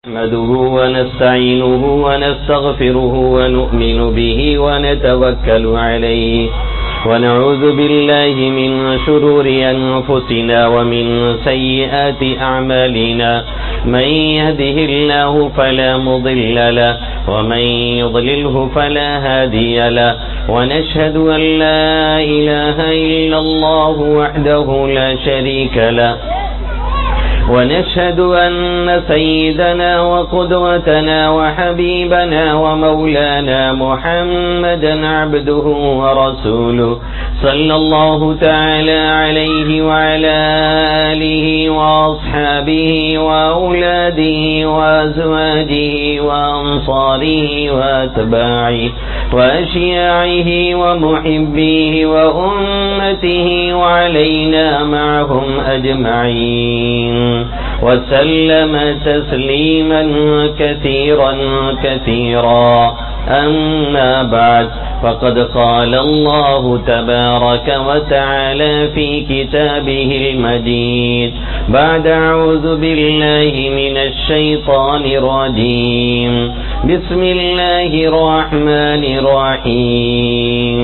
نحمده ونستعينه ونستغفره ونؤمن به ونتوكل عليه ونعوذ بالله من شرور أنفسنا ومن سيئات أعمالنا من يهده الله فلا مضل له ومن يضلله فلا هادي له ونشهد أن لا إله إلا الله وحده لا شريك له ونشهد أن سيدنا وقدوتنا وحبيبنا ومولانا محمدا عبده ورسوله صلى الله تعالى عليه وعلى آله وأصحابه وأولاده وأزواجه وأنصاره وأتباعه وأشياعه ومحبيه وأمته وعلينا معهم أجمعين وسلم تسليما كثيرا كثيرا أما بعد فقد قال الله تبارك وتعالى في كتابه المجيد بعد أعوذ بالله من الشيطان الرجيم بسم الله الرحمن الرحيم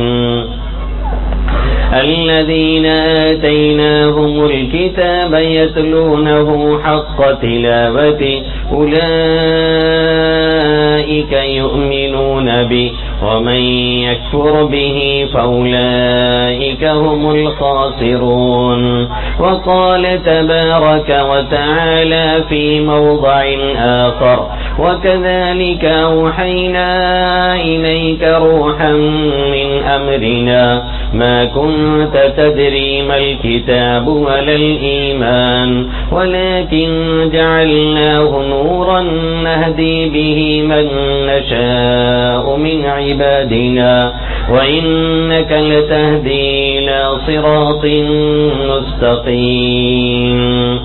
الذين آتيناهم الكتاب يتلونه حق تلاوته أولئك يؤمنون به ومن يكفر به فأولئك هم الخاسرون وقال تبارك وتعالى في موضع آخر وكذلك أوحينا إليك روحا من أمرنا ما كنت تدري ما الكتاب ولا الإيمان ولكن جعلناه نورا نهدي به من نشاء من عبادنا وإنك لتهدي إلى صراط مستقيم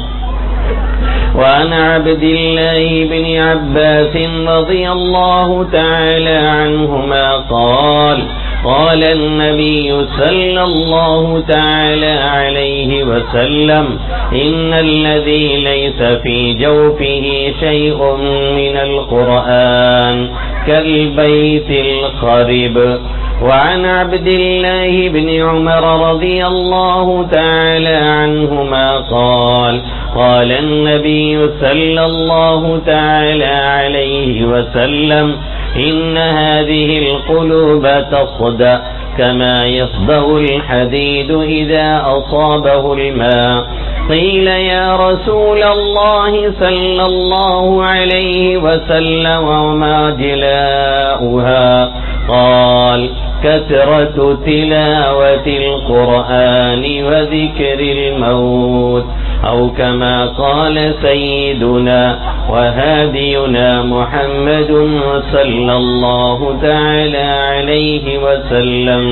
وعن عبد الله بن عباس رضي الله تعالى عنهما قال النبي صلى الله تعالى عليه وسلم إن الذي ليس في جوفه شيء من القرآن كالبيت الخرب وعن عبد الله بن عمر رضي الله تعالى عنهما قال النبي صلى الله تعالى عليه وسلم إن هذه القلوب تصدأ كما يصدأ الحديد إذا أصابه الماء قيل يا رسول الله صلى الله عليه وسلم وما جلاؤها قال كثرة تلاوة القرآن وذكر الموت أو كما قال سيدنا وهادينا محمد صلى الله تعالى عليه وسلم.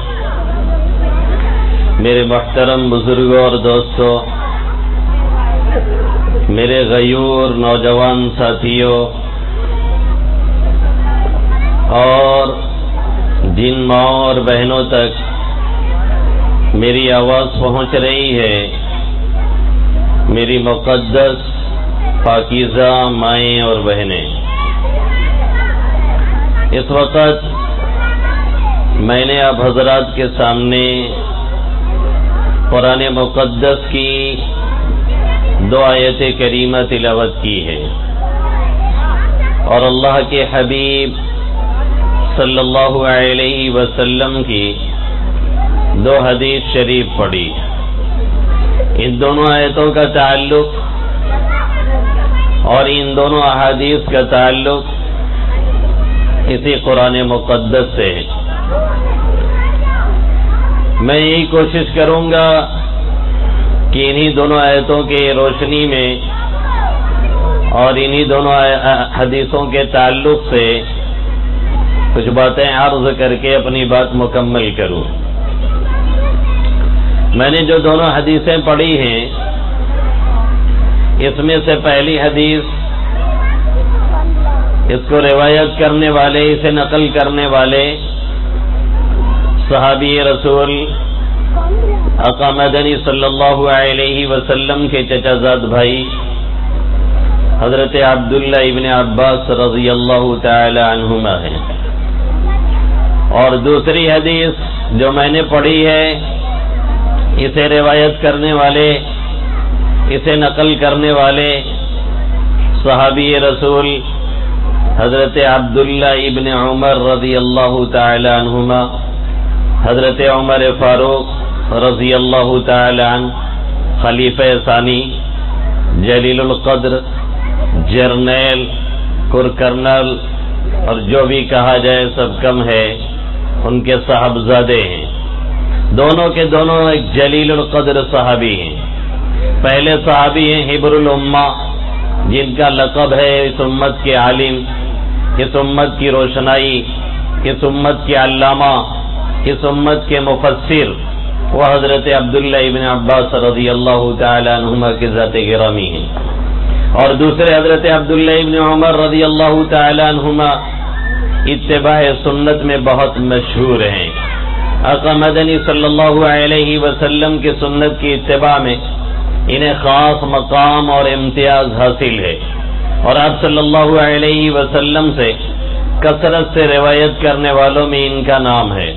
میرے محترم بزرگوں اور دوستوں، میرے غیور نوجوان ساتھیوں اور جن ماں اور بہنوں تک میری آواز پہنچ رہی ہے، میری مقدس پاکیزہ مائیں اور بہنیں، اس وقت میں نے آپ حضرات کے سامنے قرآن مقدس کی 2 آیت کریمہ تلاوت کی ہے اور اللہ کے حبیب صلی اللہ علیہ وسلم کی 2 حدیث شریف پڑھی. ان دونوں آیتوں کا تعلق اور ان دونوں احادیث کا تعلق اسی قرآن مقدس سے ہے. میں یہی کوشش کروں گا کہ انہی دونوں آیتوں کی روشنی میں اور انہی دونوں حدیثوں کے تعلق سے کچھ باتیں عرض کر کے اپنی بات مکمل کروں. میں نے جو دونوں حدیثیں پڑھی ہیں، اس میں سے پہلی حدیث، اس کو روایت کرنے والے، اسے نقل کرنے والے صحابی رسول آقا مدنی صلی اللہ علیہ وسلم کے چچا زاد بھائی حضرت عبداللہ ابن عباس رضی اللہ تعالی عنہما ہیں. اور دوسری حدیث جو میں نے پڑھی ہے، اسے روایت کرنے والے، اسے نقل کرنے والے صحابی رسول حضرت عبداللہ ابن عمر رضی اللہ تعالی عنہما، حضرت عمر فاروق رضی اللہ تعالی عنہ، خلیفہ ثانی، جلیل القدر، جرنیل، کرنل، اور جو بھی کہا جائے سب کم ہے، ان کے صاحبزادے ہیں. دونوں کے دونوں ایک جلیل القدر صحابی ہیں. پہلے صحابی ہیں حبر الامہ، جن کا لقب ہے اس امت کے عالم، اس امت کی روشنائی، اس امت کے علامہ، اس امت کے مفسر، وہ حضرت عبداللہ ابن عباس رضی اللہ تعالی عنہما کے ذات گرامی ہیں. اور دوسرے حضرت عبداللہ ابن عمر رضی اللہ تعالی عنہما اتباع سنت میں بہت مشہور ہیں. آقا مدنی صلی اللہ علیہ وسلم کی سنت کی اتباع میں انہیں خاص مقام اور امتیاز حاصل ہے، اور آپ صلی اللہ علیہ وسلم سے کثرت سے روایت کرنے والوں میں ان کا نام ہے.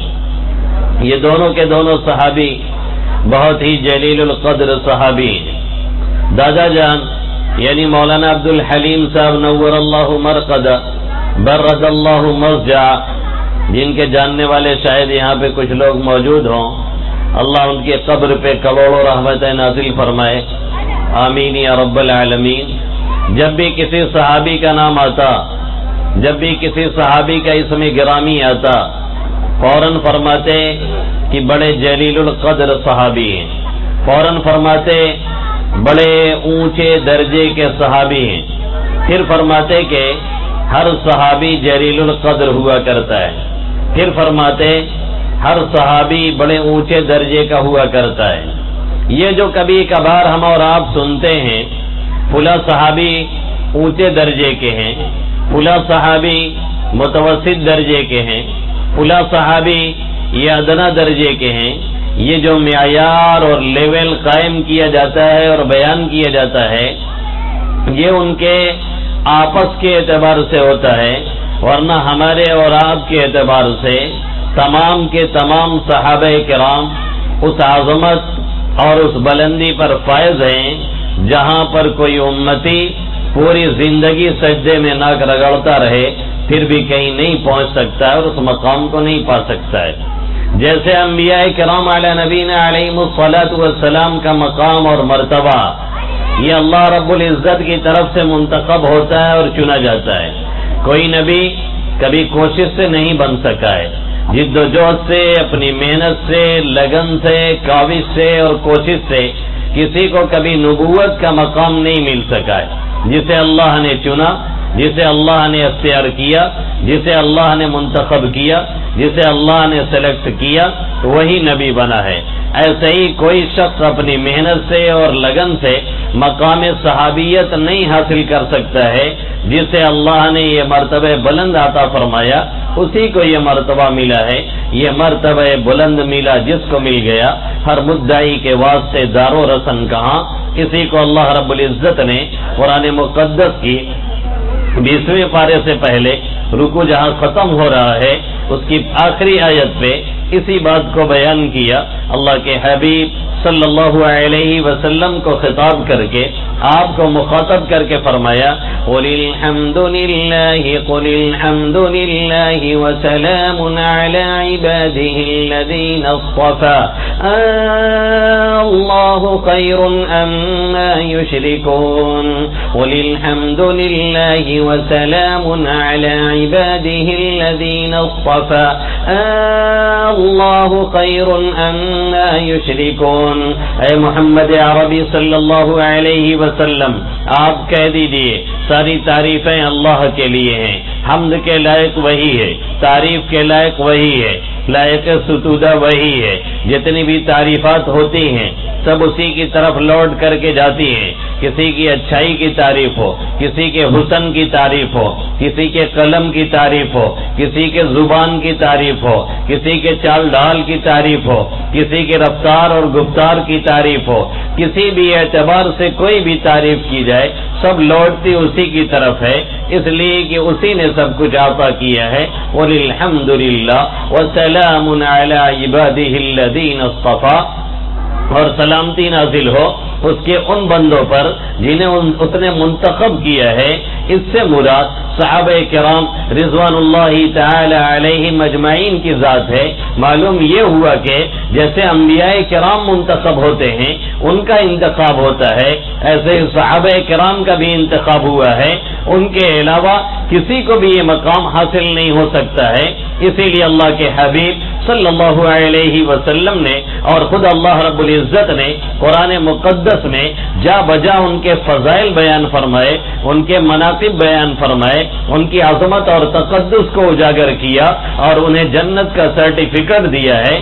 یہ دونوں کے دونوں صحابی بہت ہی جلیل القدر صحابی ہیں. دادا جان یعنی مولانا عبد الحلیم صاحب نور اللہ مرقدہ برد اللہ مرجع، جن کے جاننے والے شاید یہاں پہ کچھ لوگ موجود ہوں، اللہ ان کے قبر پہ کروڑوں رحمتیں نازل فرمائے، آمین یا رب العالمین. جب بھی کسی صحابی کا نام آتا، جب بھی کسی صحابی کا اسم گرامی آتا، فوراً فرماتے کہ بڑے جلیل القدر صحابی ہیں، فوراً فرماتے بڑے اونچے درجے کے صحابی ہیں. پھر فرماتے کہ ہر صحابی جلیل القدر ہوا کرتا ہے. پھر فرماتے ہر صحابی بڑے اونچے درجے کا ہوا کرتا ہے. یہ جو کبھی کبھار ہم اور آپ سنتے ہیں فلاں صحابی اونچے درجے کے ہیں، فلاں صحابی متوسط درجے کے ہیں، فلاں صحابی یہ ادنا درجے کے ہیں، یہ جو معیار اور لیول قائم کیا جاتا ہے اور بیان کیا جاتا ہے، یہ ان کے آپس کے اعتبار سے ہوتا ہے، ورنہ ہمارے اور آپ کے اعتبار سے تمام کے تمام صحابہ کرام اس عظمت اور اس بلندی پر فائز ہیں جہاں پر کوئی امتی پوری زندگی سجدے میں ناک رگڑتا رہے پھر بھی کہیں نہیں پہنچ سکتا ہے اور اس مقام کو نہیں پا سکتا ہے. جیسے انبیاء کرام علی نبینا علیہم الصلاۃ والسلام کا مقام اور مرتبہ یہ اللہ رب العزت کی طرف سے منتخب ہوتا ہے اور چنا جاتا ہے. کوئی نبی کبھی کوشش سے نہیں بن سکا ہے، جد و جہد سے، اپنی محنت سے، لگن سے، کاوش سے اور کوشش سے کسی کو کبھی نبوت کا مقام نہیں مل سکا ہے. جسے اللہ نے چنا، جسے اللہ نے اختیار کیا، جسے اللہ نے منتخب کیا، جسے اللہ نے سلیکٹ کیا، وہی نبی بنا ہے. ایسے ہی کوئی شخص اپنی محنت سے اور لگن سے مقام صحابیت نہیں حاصل کر سکتا ہے. جسے اللہ نے یہ مرتبہ بلند عطا فرمایا اسی کو یہ مرتبہ ملا ہے. یہ مرتبہ بلند ملا جس کو مل گیا، ہر مدعی کے واسطے دار و رسن کہاں، اسی کو اللہ رب العزت نے قرآن مقدس کی 20ویں پارے سے پہلے رکوع جہاں ختم ہو رہا ہے اس کی آخری آیت پہ اسی بات کو بیان کیا. اللہ کے حبیب صلی اللہ علیہ وسلم کو خطاب کر کے، آپ کو مخاطب کر کے فرمایا قُلِ الْحَمْدُ لِلَّهِ قُلِ الْحَمْدُ لِلَّهِ وَسَلَامٌ عَلَى عِبَادِهِ الَّذِينَ اصْطَفَى اللَّهُ خَيْرٌ أَمَّا يُشْرِكُونَ قُلِ الْحَمْدُ لِلَّهِ وَسَلَامٌ عَلَى عِبَادِهِ الَّذِينَ اصْطَفَى اللَّهُ خَيْرٌ أَمَّا يُشْرِكُونَ. اے محمد عربی صلی اللہ علیہ وسلم آپ کہہ دیجئے ساری تعریفیں اللہ کے لیے ہیں، حمد کے لائق وہی ہے، تعریف کے لائق وہی ہے. لائق ستودہ وہی ہے. جتنی بھی تعریفات ہوتی ہیں سب اسی کی طرف لوٹ کر کے جاتی ہیں. کسی کی اچھائی کی تعریف ہو, کسی کے حسن کی تعریف ہو, کسی کے قلم کی تعریف ہو, کسی کے زبان کی تعریف ہو, کسی کے چال ڈال کی تعریف ہو, کسی کے رفتار اور گفتار کی تعریف ہو, کسی بھی اعتبار سے کوئی بھی تعریف کی جائے سب لوٹتی اسی کی طرف ہے, اس لیے کہ اسی نے سب کچھ عطا کیا ہے. وَلِلْحَمْدُ لِلَّهِ وَسَلَامٌ عَلَىٰ عِبَادِهِ الَّذِينَ اصْطَفَىٰ. اور سلامتی نازل ہو اس کے ان بندوں پر جنہیں اس نے منتخب کیا ہے. اس سے مراد صحابہ کرام رضوان اللہ تعالی علیہم اجمعین کی ذات ہے. معلوم یہ ہوا کہ جیسے انبیاء کرام منتخب ہوتے ہیں ان کا انتخاب ہوتا ہے, ایسے صحابہ کرام کا بھی انتخاب ہوا ہے. ان کے علاوہ کسی کو بھی یہ مقام حاصل نہیں ہو سکتا ہے. اسی لیے اللہ کے حبیب صلی اللہ علیہ وسلم نے اور خود اللہ رب العزت نے قرآن مقدس میں جا بجا ان کے فضائل بیان فرمائے, ان کے مناقب بیان فرمائے, ان کی عظمت اور تقدس کو اجاگر کیا اور انہیں جنت کا سرٹیفکیٹ دیا ہے.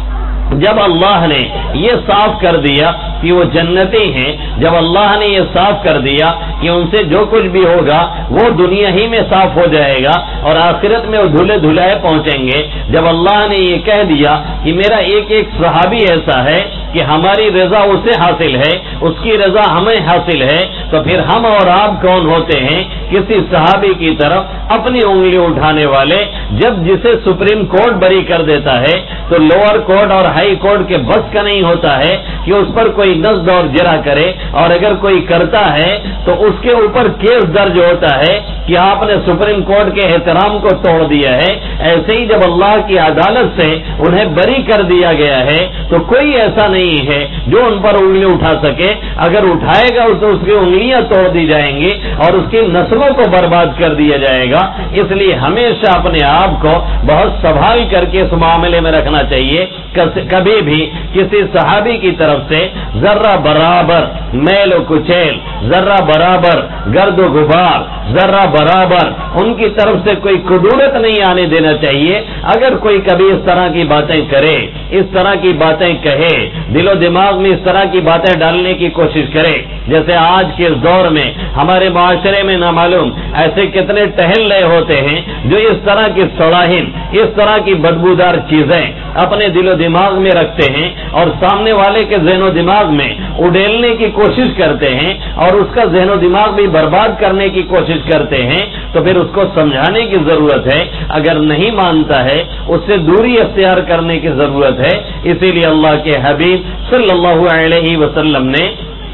جب اللہ نے یہ صاف کر دیا کہ وہ جنتی ہیں, جب اللہ نے یہ صاف کر دیا کہ ان سے جو کچھ بھی ہوگا وہ دنیا ہی میں صاف ہو جائے گا اور آخرت میں وہ دھلے دھلائے پہنچیں گے, جب اللہ نے یہ کہہ دیا کہ میرا ایک ایک صحابی ایسا ہے کہ ہماری رضا اسے حاصل ہے, اس کی رضا ہمیں حاصل ہے, تو پھر ہم اور آپ کون ہوتے ہیں کسی صحابی کی طرف اپنی انگلی اٹھانے والے. جب جسے سپریم کورٹ بری کر دیتا ہے تو لوور کورٹ اور ہائی کورٹ کے بس کا نہیں ہوتا ہے کہ اس پر کوئی نصب اور جرح کرے, اور اگر کوئی کرتا ہے تو اس کے اوپر کیس درج ہوتا ہے کہ آپ نے سپریم کورٹ کے احترام کو توڑ دیا ہے. ایسے ہی جب اللہ کی عدالت سے انہیں بری کر دیا گیا ہے تو کوئی ایسا نہیں ہے جو ان پر انگلی اٹھا سکے. اگر اٹھائے گا تو اس کی انگلیاں توڑ دی جائیں گی اور اس کی نسلوں کو برباد کر دیا جائے گا. اس لیے ہمیشہ اپنے آپ کو بہت سنبھال کر کے اس معاملے میں رکھنا چاہیے. کبھی بھی کسی صحابی کی طرف سے ذرہ برابر میل و کچیل, ذرہ برابر گرد و غبار, ذرہ برابر ان کی طرف سے کوئی کدورت نہیں آنے دینا چاہیے. اگر کوئی کبھی اس طرح کی باتیں کرے, اس طرح کی باتیں کہے, دل و دماغ میں اس طرح کی باتیں ڈالنے کی کوشش کرے, جیسے آج کے دور میں ہمارے معاشرے میں نامعلوم ایسے کتنے ٹہل رہے ہوتے ہیں جو اس طرح کی صلاحین, اس طرح کی بدبودار چیزیں اپنے دل و دماغ میں رکھتے ہیں اور سامنے والے کے ذہن و دماغ میں اڈیلنے کی کوشش کرتے ہیں اور اس کا ذہن و دماغ بھی برباد کرنے کی کوشش کرتے ہیں. تو پھر اس کو سمجھانے کی ضرورت ہے. اگر نہیں مانتا ہے اس سے دوری اختیار کرنے کی ضرورت ہے. اسی لیے اللہ کے حبیب صلی اللہ علیہ وسلم نے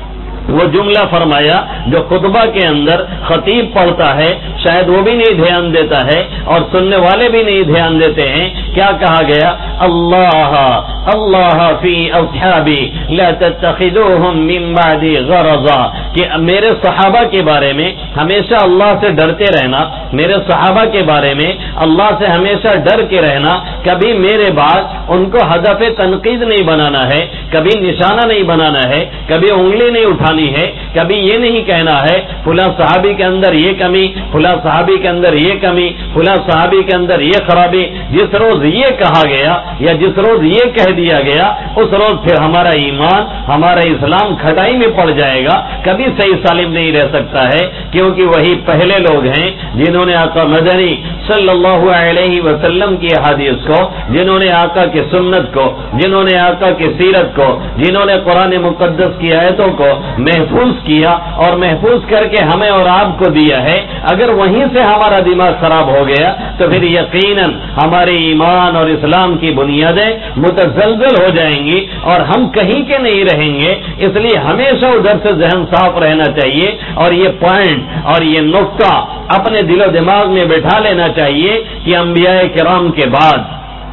وہ جملہ فرمایا جو خطبہ کے اندر خطیب پڑھتا ہے شاید وہ بھی نہیں دھیان دیتا ہے اور سننے والے بھی نہیں دھیان دیتے ہیں. کیا کہا گیا؟ اللہ اللہ فی اصحابی لا تتخذوهم من بعدی غرضا, کہ میرے صحابہ کے بارے میں ہمیشہ اللہ سے ڈرتے رہنا, میرے صحابہ کے بارے میں اللہ سے ہمیشہ ڈر کے رہنا. کبھی میرے بعد ان کو ہدف تنقید نہیں بنانا ہے, کبھی نشانہ نہیں بنانا ہے, کبھی انگلی نہیں اٹھانا ہے, کبھی یہ نہیں کہنا ہے فلاں صحابی کے اندر یہ کمی, فلاں صحابی کے اندر یہ کمی, فلاں صحابی کے اندر یہ خرابی. جس روز یہ کہا گیا یا جس روز یہ کہہ دیا گیا اس روز پھر ہمارا ایمان, ہمارا اسلام کھٹائی میں پڑ جائے گا, کبھی صحیح سالم نہیں رہ سکتا ہے. کیونکہ وہی پہلے لوگ ہیں جنہوں نے آقا مدنی صلی اللہ علیہ وسلم کی حدیث کو, جنہوں نے آقا کی سنت کو, جنہوں نے آقا کی سیرت کو, جنہوں نے قرآن مقدس کی آیتوں کو محفوظ کیا اور محفوظ کر کے ہمیں اور آپ کو دیا ہے. اگر وہیں سے ہمارا دماغ خراب ہو گیا تو پھر یقیناً ہمارے ایمان اور اسلام کی بنیادیں متزلزل ہو جائیں گی اور ہم کہیں کے نہیں رہیں گے. اس لیے ہمیشہ ادھر سے ذہن صاف رہنا چاہیے اور یہ پوائنٹ اور یہ نقطہ اپنے دل و دماغ میں بٹھا لینا چاہیے کہ انبیاء کرام کے بعد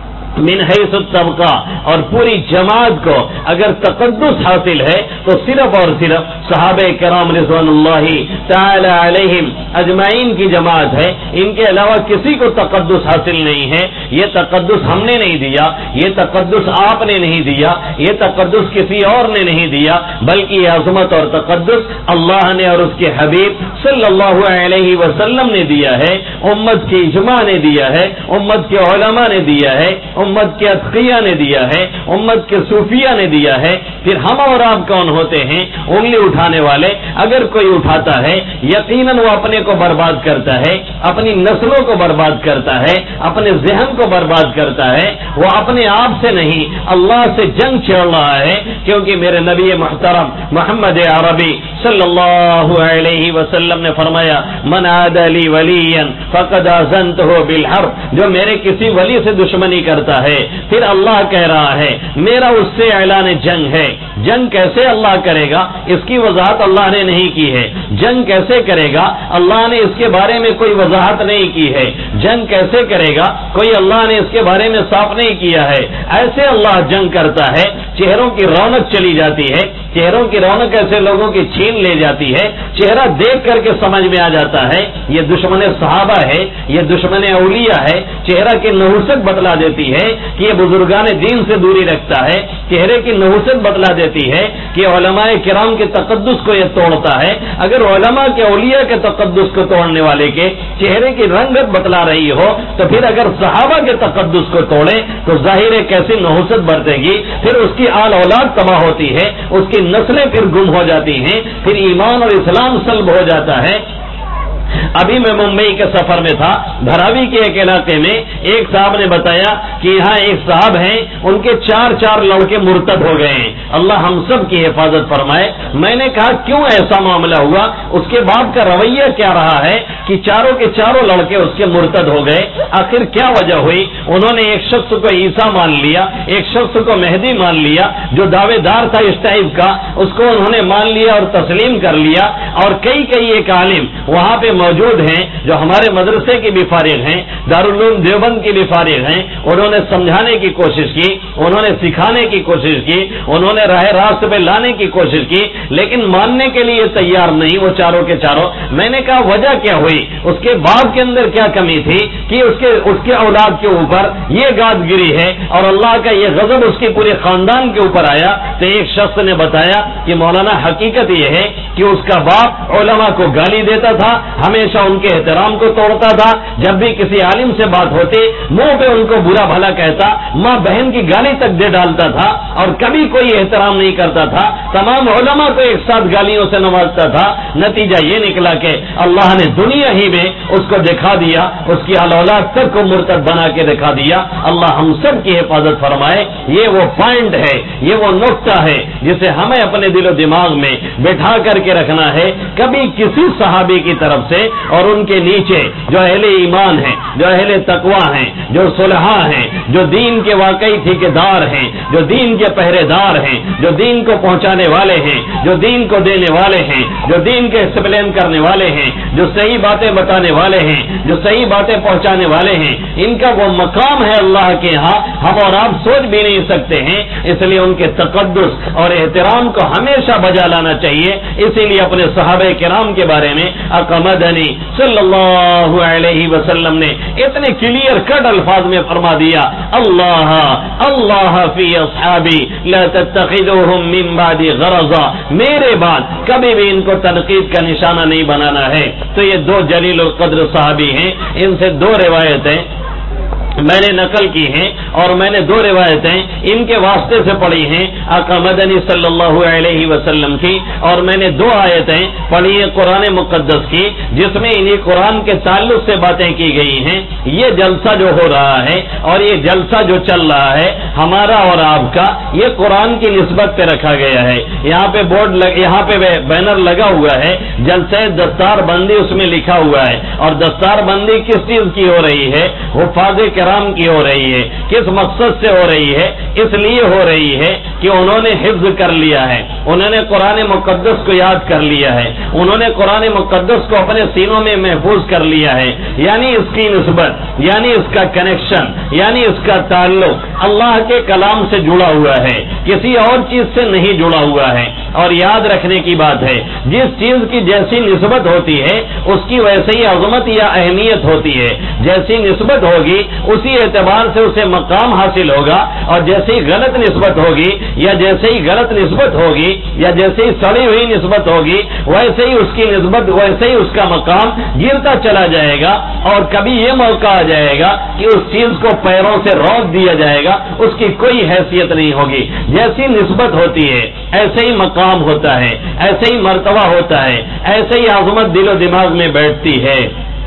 من حیث الطبقہ اور پوری جماعت کو اگر تقدس حاصل ہے تو صرف اور صرف صحابہ کرام رضوان اللہ تعالی علیہم اجمعین کی جماعت ہے. ان کے علاوہ کسی کو تقدس حاصل نہیں ہے. یہ تقدس ہم نے نہیں دیا, یہ تقدس آپ نے نہیں دیا, یہ تقدس کسی اور نے نہیں دیا, بلکہ یہ عظمت اور تقدس اللہ نے اور اس کے حبیب صلی اللہ علیہ وسلم نے دیا ہے, امت کی اجماع نے دیا ہے, امت کے علماء نے دیا ہے, امت کے اتقیاء نے دیا ہے، امت کے صوفیہ نے دیا ہے، پھر ہم اور آپ کون ہوتے ہیں انگلی اٹھانے والے؟ اگر کوئی اٹھاتا ہے یقیناً وہ اپنے کو برباد کرتا ہے، اپنی نسلوں کو برباد کرتا ہے، اپنے ذہن کو برباد کرتا ہے، وہ اپنے آپ سے نہیں اللہ سے جنگ چھیڑ رہا ہے، کیونکہ میرے نبی محترم محمد عربی صلی اللہ علیہ وسلم نے فرمایا من عاد لی ولیا فقد آذنتہ بالحرب، جو میرے کسی ولی سے دشمنی کرتا ہے، پھر اللہ کہہ رہا ہے میرا اس سے اعلان جنگ ہے۔ جنگ کیسے اللہ کرے گا اس کی وضاحت اللہ نے نہیں کی ہے، جنگ کیسے کرے گا اللہ نے اس کے بارے میں کوئی وضاحت نہیں کی ہے، جنگ کیسے کرے گا کوئی اللہ نے اس کے بارے میں صاف نہیں کیا ہے۔ ایسے اللہ جنگ کرتا ہے، چہروں کی رونق چلی جاتی ہے، چہروں کی رونق ایسے لوگوں کی چھین لے جاتی ہے، چہرہ دیکھ کر کے سمجھ میں آ جاتا ہے یہ دشمن صحابہ ہے، یہ دشمن اولیاء ہے، چہرہ کی نحوست بتلا دیتی ہے کہ یہ بزرگان دین سے دوری رکھتا ہے، چہرے کی نحوست بتلا دیتی ہے کہ علماء کرام کے تقدس کو یہ توڑتا ہے۔ اگر علماء کے اولیاء کے تقدس کو توڑنے والے کے چہرے کی رنگت بتلا رہی ہو تو پھر اگر صحابہ کے تقدس کو توڑے تو ظاہر ہے کیسی نحوست برتے گی، پھر اس کی آل اولاد تباہ ہوتی ہے، اس کی نسلیں پھر گم ہو جاتی ہیں، پھر ایمان اور اسلام سلب ہو جاتا ہے۔ ابھی میں ممبئی کے سفر میں تھا، دھراوی کے ایک علاقے میں ایک صاحب نے بتایا کہ یہاں ایک صاحب ہیں ان کے چار لڑکے مرتد ہو گئے ہیں، اللہ ہم سب کی حفاظت فرمائے۔ میں نے کہا کیوں ایسا معاملہ ہوا؟ اس کے باپ کا رویہ کیا رہا ہے کہ چاروں کے چاروں لڑکے اس کے مرتد ہو گئے؟ آخر کیا وجہ ہوئی؟ انہوں نے ایک شخص کو عیسیٰ مان لیا، ایک شخص کو مہدی مان لیا، جو دعوے دار تھا اس ٹائپ کا اس کو انہوں نے مان لیا اور تسلیم کر لیا، اور کئی ایک عالم وہاں پہ موجود ہیں جو ہمارے مدرسے کے بھی فارغ ہیں، دارالعلوم دیوبند کے بھی فارغ ہیں، انہوں نے سمجھانے کی کوشش کی، انہوں نے سکھانے کی کوشش کی، انہوں نے راہ راست پہ لانے کی کوشش کی، لیکن ماننے کے لیے تیار نہیں وہ چاروں کے چاروں۔ میں نے کہا وجہ کیا ہوئی؟ اس کے باپ کے اندر کیا کمی تھی کہ اس کے اولاد کے اوپر یہ گاد گری ہے اور اللہ کا یہ غضب اس کے پورے خاندان کے اوپر آیا؟ تو ایک شخص نے بتایا کہ مولانا حقیقت یہ ہے کہ اس کا باپ علماء کو گالی دیتا تھا، ہمیشہ ان کے احترام کو توڑتا تھا، جب بھی کسی عالم سے بات ہوتی منہ پہ ان کو برا بھلا کہتا، ماں بہن کی گالی تک دے ڈالتا تھا اور کبھی کوئی احترام نہیں کرتا تھا، تمام علماء کو ایک ساتھ گالیوں سے نوازتا تھا۔ نتیجہ یہ نکلا کہ اللہ نے دنیا ہی میں اس کو دکھا دیا، اس کی اولاد تک کو مرتد بنا کے دکھا دیا۔ اللہ ہم سب کی حفاظت فرمائے۔ یہ وہ پوائنٹ ہے، یہ وہ نقطہ ہے جسے ہمیں اپنے دل و دماغ میں بٹھا کر کے رکھنا ہے۔ کبھی کسی صحابی کی طرف سے اور ان کے نیچے جو اہل ایمان ہیں، جو اہل تقوی ہیں، جو صلحاء ہیں، جو دین کے واقعی ٹھیکیدار ہیں، جو دین کے پہرے دار ہیں، جو دین کو پہنچانے والے ہیں، جو دین کو دینے والے ہیں، جو دین کے ایکسپلین کرنے والے ہیں، جو صحیح باتیں بتانے والے ہیں، جو صحیح باتیں پہنچانے والے ہیں، ان کا وہ مقام ہے اللہ کے ہاں ہم اور آپ سوچ بھی نہیں سکتے ہیں۔ اس لیے ان کے تقدس اور احترام کو ہمیشہ بجا لانا چاہیے۔ اسی لیے اپنے صحابہ کرام کے بارے میں آقا مدنی صلی اللہ علیہ وسلم نے اتنے کلیئر کٹ الفاظ میں فرما دیا، اللہ اللہ فی اصحابی لا تتخذوہم من بعد غرضا، میرے بعد کبھی بھی ان کو تنقید کا نشانہ نہیں بنانا ہے۔ تو یہ دو جلیل القدر صحابی ہیں، ان سے دو روایتیں میں نے نقل کی ہیں اور میں نے دو روایتیں ان کے واسطے سے پڑھی ہیں آقا مدنی صلی اللہ علیہ وسلم کی، اور میں نے دو آیتیں پڑھی ہیں قرآن مقدس کی جس میں انہیں قرآن کے تعلق سے باتیں کی گئی ہیں۔ یہ جلسہ جو ہو رہا ہے اور یہ جلسہ جو چل رہا ہے ہمارا اور آپ کا، یہ قرآن کی نسبت پہ رکھا گیا ہے۔ یہاں پہ یہاں پہ بینر لگا ہوا ہے جلسہ دستار بندی، اس میں لکھا ہوا ہے، اور دستار بندی کس چیز کی ہو رہی ہے؟ حفاظ کرام کی ہو رہی ہے۔ کس مقصد سے ہو رہی ہے؟ اس لیے ہو رہی ہے کہ انہوں نے حفظ کر لیا ہے، انہوں نے قرآن مقدس کو یاد کر لیا ہے، انہوں نے قرآن مقدس کو اپنے سینوں میں محفوظ کر لیا ہے، یعنی اس کی نسبت، یعنی اس کا کنیکشن، یعنی اس کا تعلق اللہ کے کلام سے جڑا ہوا ہے، کسی اور چیز سے نہیں جڑا ہوا ہے۔ اور یاد رکھنے کی بات ہے، جس چیز کی جیسی نسبت ہوتی ہے اس کی ویسے ہی عظمت یا اہمیت ہوتی ہے، جیسی نسبت ہوگی اسی اعتبار سے اسے مقام حاصل ہوگا، اور جیسی غلط نسبت ہوگی یا جیسے ہی غلط نسبت ہوگی یا جیسے ہی سڑی ہوئی نسبت ہوگی ویسے ہی اس کی نسبت، ویسے ہی اس کا مقام گرتا چلا جائے گا، اور کبھی یہ موقع آ جائے گا کہ اس چیز کو پیروں سے روک دیا جائے گا، اس کی کوئی حیثیت نہیں ہوگی۔ جیسی نسبت ہوتی ہے ایسے ہی مقام ہوتا ہے، ایسے ہی مرتبہ ہوتا ہے، ایسے ہی عظمت دل و دماغ میں بیٹھتی ہے۔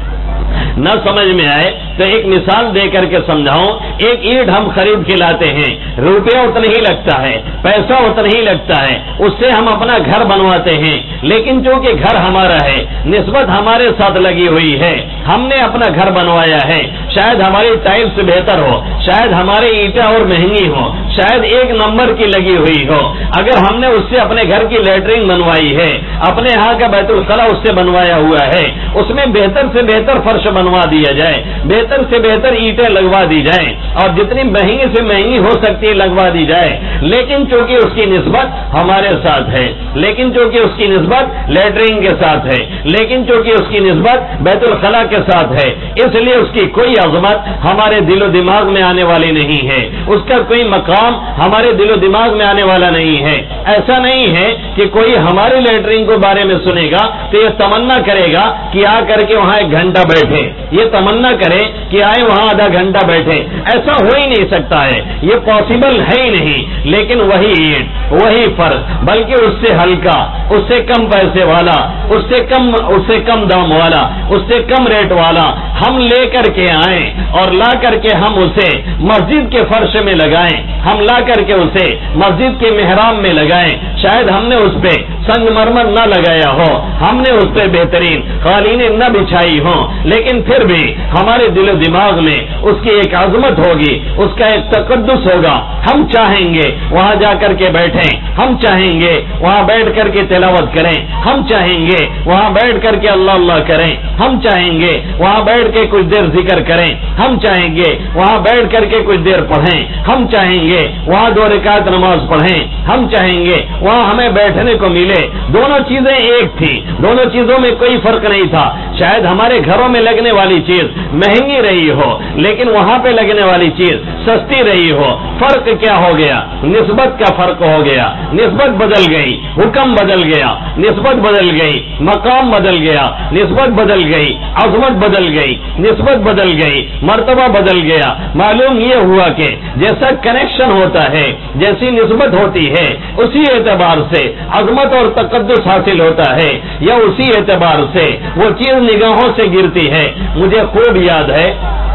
نہ سمجھ میں آئے تو ایک مثال دے کر کے سمجھاؤں، ایک اینٹ ہم خرید کے لاتے ہیں، روپیہ اتنا ہی لگتا ہے، پیسہ اتنا ہی لگتا ہے، اس سے ہم اپنا گھر بنواتے ہیں، لیکن چونکہ گھر ہمارا ہے، نسبت ہمارے ساتھ لگی ہوئی ہے، ہم نے اپنا گھر بنوایا ہے، شاید ہماری ٹائلس بہتر ہو، شاید ہماری اینٹیں اور مہنگی ہو، شاید ایک نمبر کی لگی ہوئی ہو، اگر ہم نے اس سے اپنے گھر کی لیٹرین بنوائی ہے، اپنے یہاں کا بیت الخلا اس سے بنوایا ہوا ہے، اس میں بہتر سے بہتر فرش بنوا دیا جائے، بہتر سے بہتر اینٹیں لگوا دی جائیں، اور جتنی مہنگی سے مہنگی ہو سکتی ہے لگوا دی جائے، لیکن چونکہ اس کی نسبت ہمارے ساتھ ہے، لیکن چونکہ اس کی نسبت لیٹرین کے ساتھ ہے، لیکن چونکہ اس کی نسبت بیت الخلا کے ساتھ ہے، اس لیے اس کی کوئی عظمت ہمارے دل و دماغ میں آنے والی نہیں ہے، اس کا کوئی مقام ہمارے دل و دماغ میں آنے والا نہیں ہے۔ ایسا نہیں ہے کہ کوئی ہماری لیٹرین کے بارے میں سنے گا تو یہ تمنا کرے گا کہ آ کر کے وہاں 1 گھنٹہ بیٹھے، یہ تمنا کرے کہ آئے وہاں آدھا گھنٹہ بیٹھے، ایسا ہو ہی نہیں سکتا ہے، یہ پاسبل ہے ہی نہیں۔ لیکن وہی اینٹ، وہی فرق، بلکہ اس سے ہلکا، اس سے کم پیسے والا، اس سے کم دام والا، اس سے کم ریٹ والا ہم لے کر کے آئیں اور لا کر کے ہم اسے مسجد کے فرش میں لگائیں، ہم لا کر کے اسے مسجد کے محراب میں لگائیں، شاید ہم نے اس پہ سنگ مرمر نہ لگایا ہو، ہم نے اس پہ بہترین قالینیں نہ بچھائی ہوں، لیکن پھر بھی ہمارے دل و دماغ میں اس کی ایک عظمت ہوگی، اس کا ایک تقدس ہوگا، ہم چاہیں گے وہاں جا کر کے بیٹھیں، ہم چاہیں گے وہاں بیٹھ کر کے تلاوت کریں، ہم چاہیں گے وہاں بیٹھ کر کے اللہ اللہ کریں، ہم چاہیں گے وہاں بیٹھ کے کچھ دیر ذکر کریں، ہم چاہیں گے وہاں بیٹھ کر کے کچھ دیر پڑھیں، ہم چاہیں گے وہاں 2 رکعت نماز پڑھیں، ہم چاہیں گے وہاں ہمیں بیٹھنے کو ملے۔ دونوں چیزیں ایک تھی، دونوں چیزوں میں کوئی فرق نہیں تھا، شاید ہمارے گھروں میں لگنے والی چیز مہنگی رہی ہو لیکن وہاں پہ لگنے والی چیز سستی رہی ہو، فرق کیا ہو گیا؟ نسبت کا فرق ہو گیا، نسبت بدل گئی، حکم بدل گیا، نسبت بدل گئی، مقام بدل گیا، نسبت بدل گئی، عظمت بدل گئی، نسبت بدل گئی، مرتبہ بدل گیا۔ معلوم یہ ہوا کہ جیسا کنیکشن ہوتا ہے، جیسی نسبت ہوتی ہے، اسی اعتبار سے عظمت اور تقدس حاصل ہوتا ہے، یا اسی اعتبار سے وہ چیز نگاہوں سے گرتی ہے۔ مجھے خوب یاد ہے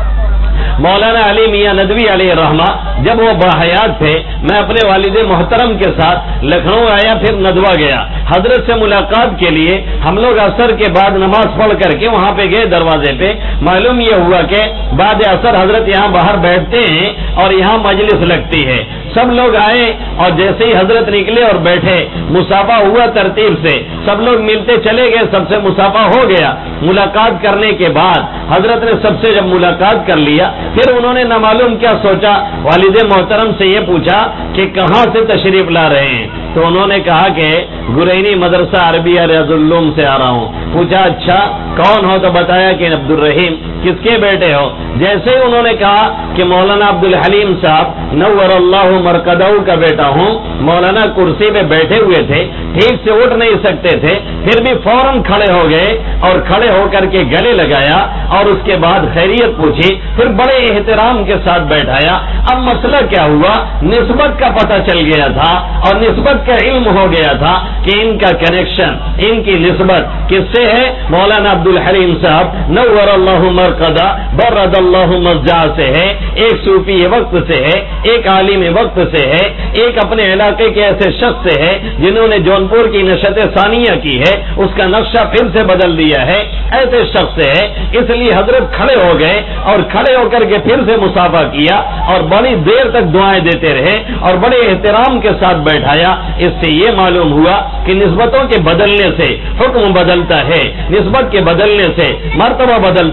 مولانا علی میاں ندوی علیہ الرحمہ جب وہ باحیات تھے، میں اپنے والد محترم کے ساتھ لکھنؤ آیا، پھر ندوہ گیا، حضرت سے ملاقات کے لیے ہم لوگ عصر کے بعد نماز پڑھ کر کے وہاں پہ گئے دروازے پہ۔ معلوم یہ ہوا کہ بعد عصر حضرت یہاں باہر بیٹھتے ہیں اور یہاں مجلس لگتی ہے، سب لوگ آئے اور جیسے ہی حضرت نکلے اور بیٹھے مصافحہ ہوا ترتیب سے، سب لوگ ملتے چلے گئے، سب سے مصافحہ ہو گیا۔ ملاقات کرنے کے بعد حضرت نے سب سے جب ملاقات کر لیا، پھر انہوں نے نہ معلوم کیا سوچا، والد محترم سے یہ پوچھا کہ کہاں سے تشریف لا رہے ہیں؟ تو انہوں نے کہا کہ گرینی مدرسہ عربیہ ریاض العلوم سے آ رہا ہوں۔ پوچھا اچھا کون ہو؟ تو بتایا کہ عبد الرحیم۔ کس کے بیٹے ہو؟ جیسے ہی انہوں نے کہا کہ مولانا عبد الحلیم صاحب نور اللہ مرکدہ کا بیٹا ہوں، مولانا کرسی پہ بیٹھے ہوئے تھے، ٹھیک سے اٹھ نہیں سکتے تھے، پھر بھی فوراً کھڑے ہو گئے اور کھڑے ہو کر کے گلے لگایا اور اس کے بعد خیریت پوچھی، پھر بڑے احترام کے ساتھ بیٹھایا۔ اب مسئلہ کیا ہوا؟ نسبت کا پتہ چل گیا تھا اور نسبت کا علم ہو گیا تھا کہ ان کا کنیکشن، ان کی نسبت کس سے ہے؟ مولانا عبد الحلیم صاحب نور اللہ مرقدہ برد اللہ مضجع سے ہے، ایک صوفی وقت سے ہے، ایک عالم وقت سے ہے، ایک اپنے علاقے کے ایسے شخص سے ہے جنہوں نے جونپور کی نشت ثانیہ کی ہے، اس کا نقشہ پھر سے بدل دیا ہے، ایسے شخص سے ہے۔ اس لیے حضرت کھڑے ہو گئے اور کھڑے ہو کر کے پھر سے مصافحہ کیا اور بڑی دیر تک دعائیں دیتے رہے اور بڑے احترام کے ساتھ بیٹھایا۔ اس سے یہ معلوم ہوا کہ نسبتوں کے بدلنے سے حکم بدلتا ہے، نسبت کے بدلنے سے مرتبہ بدلتا ہے،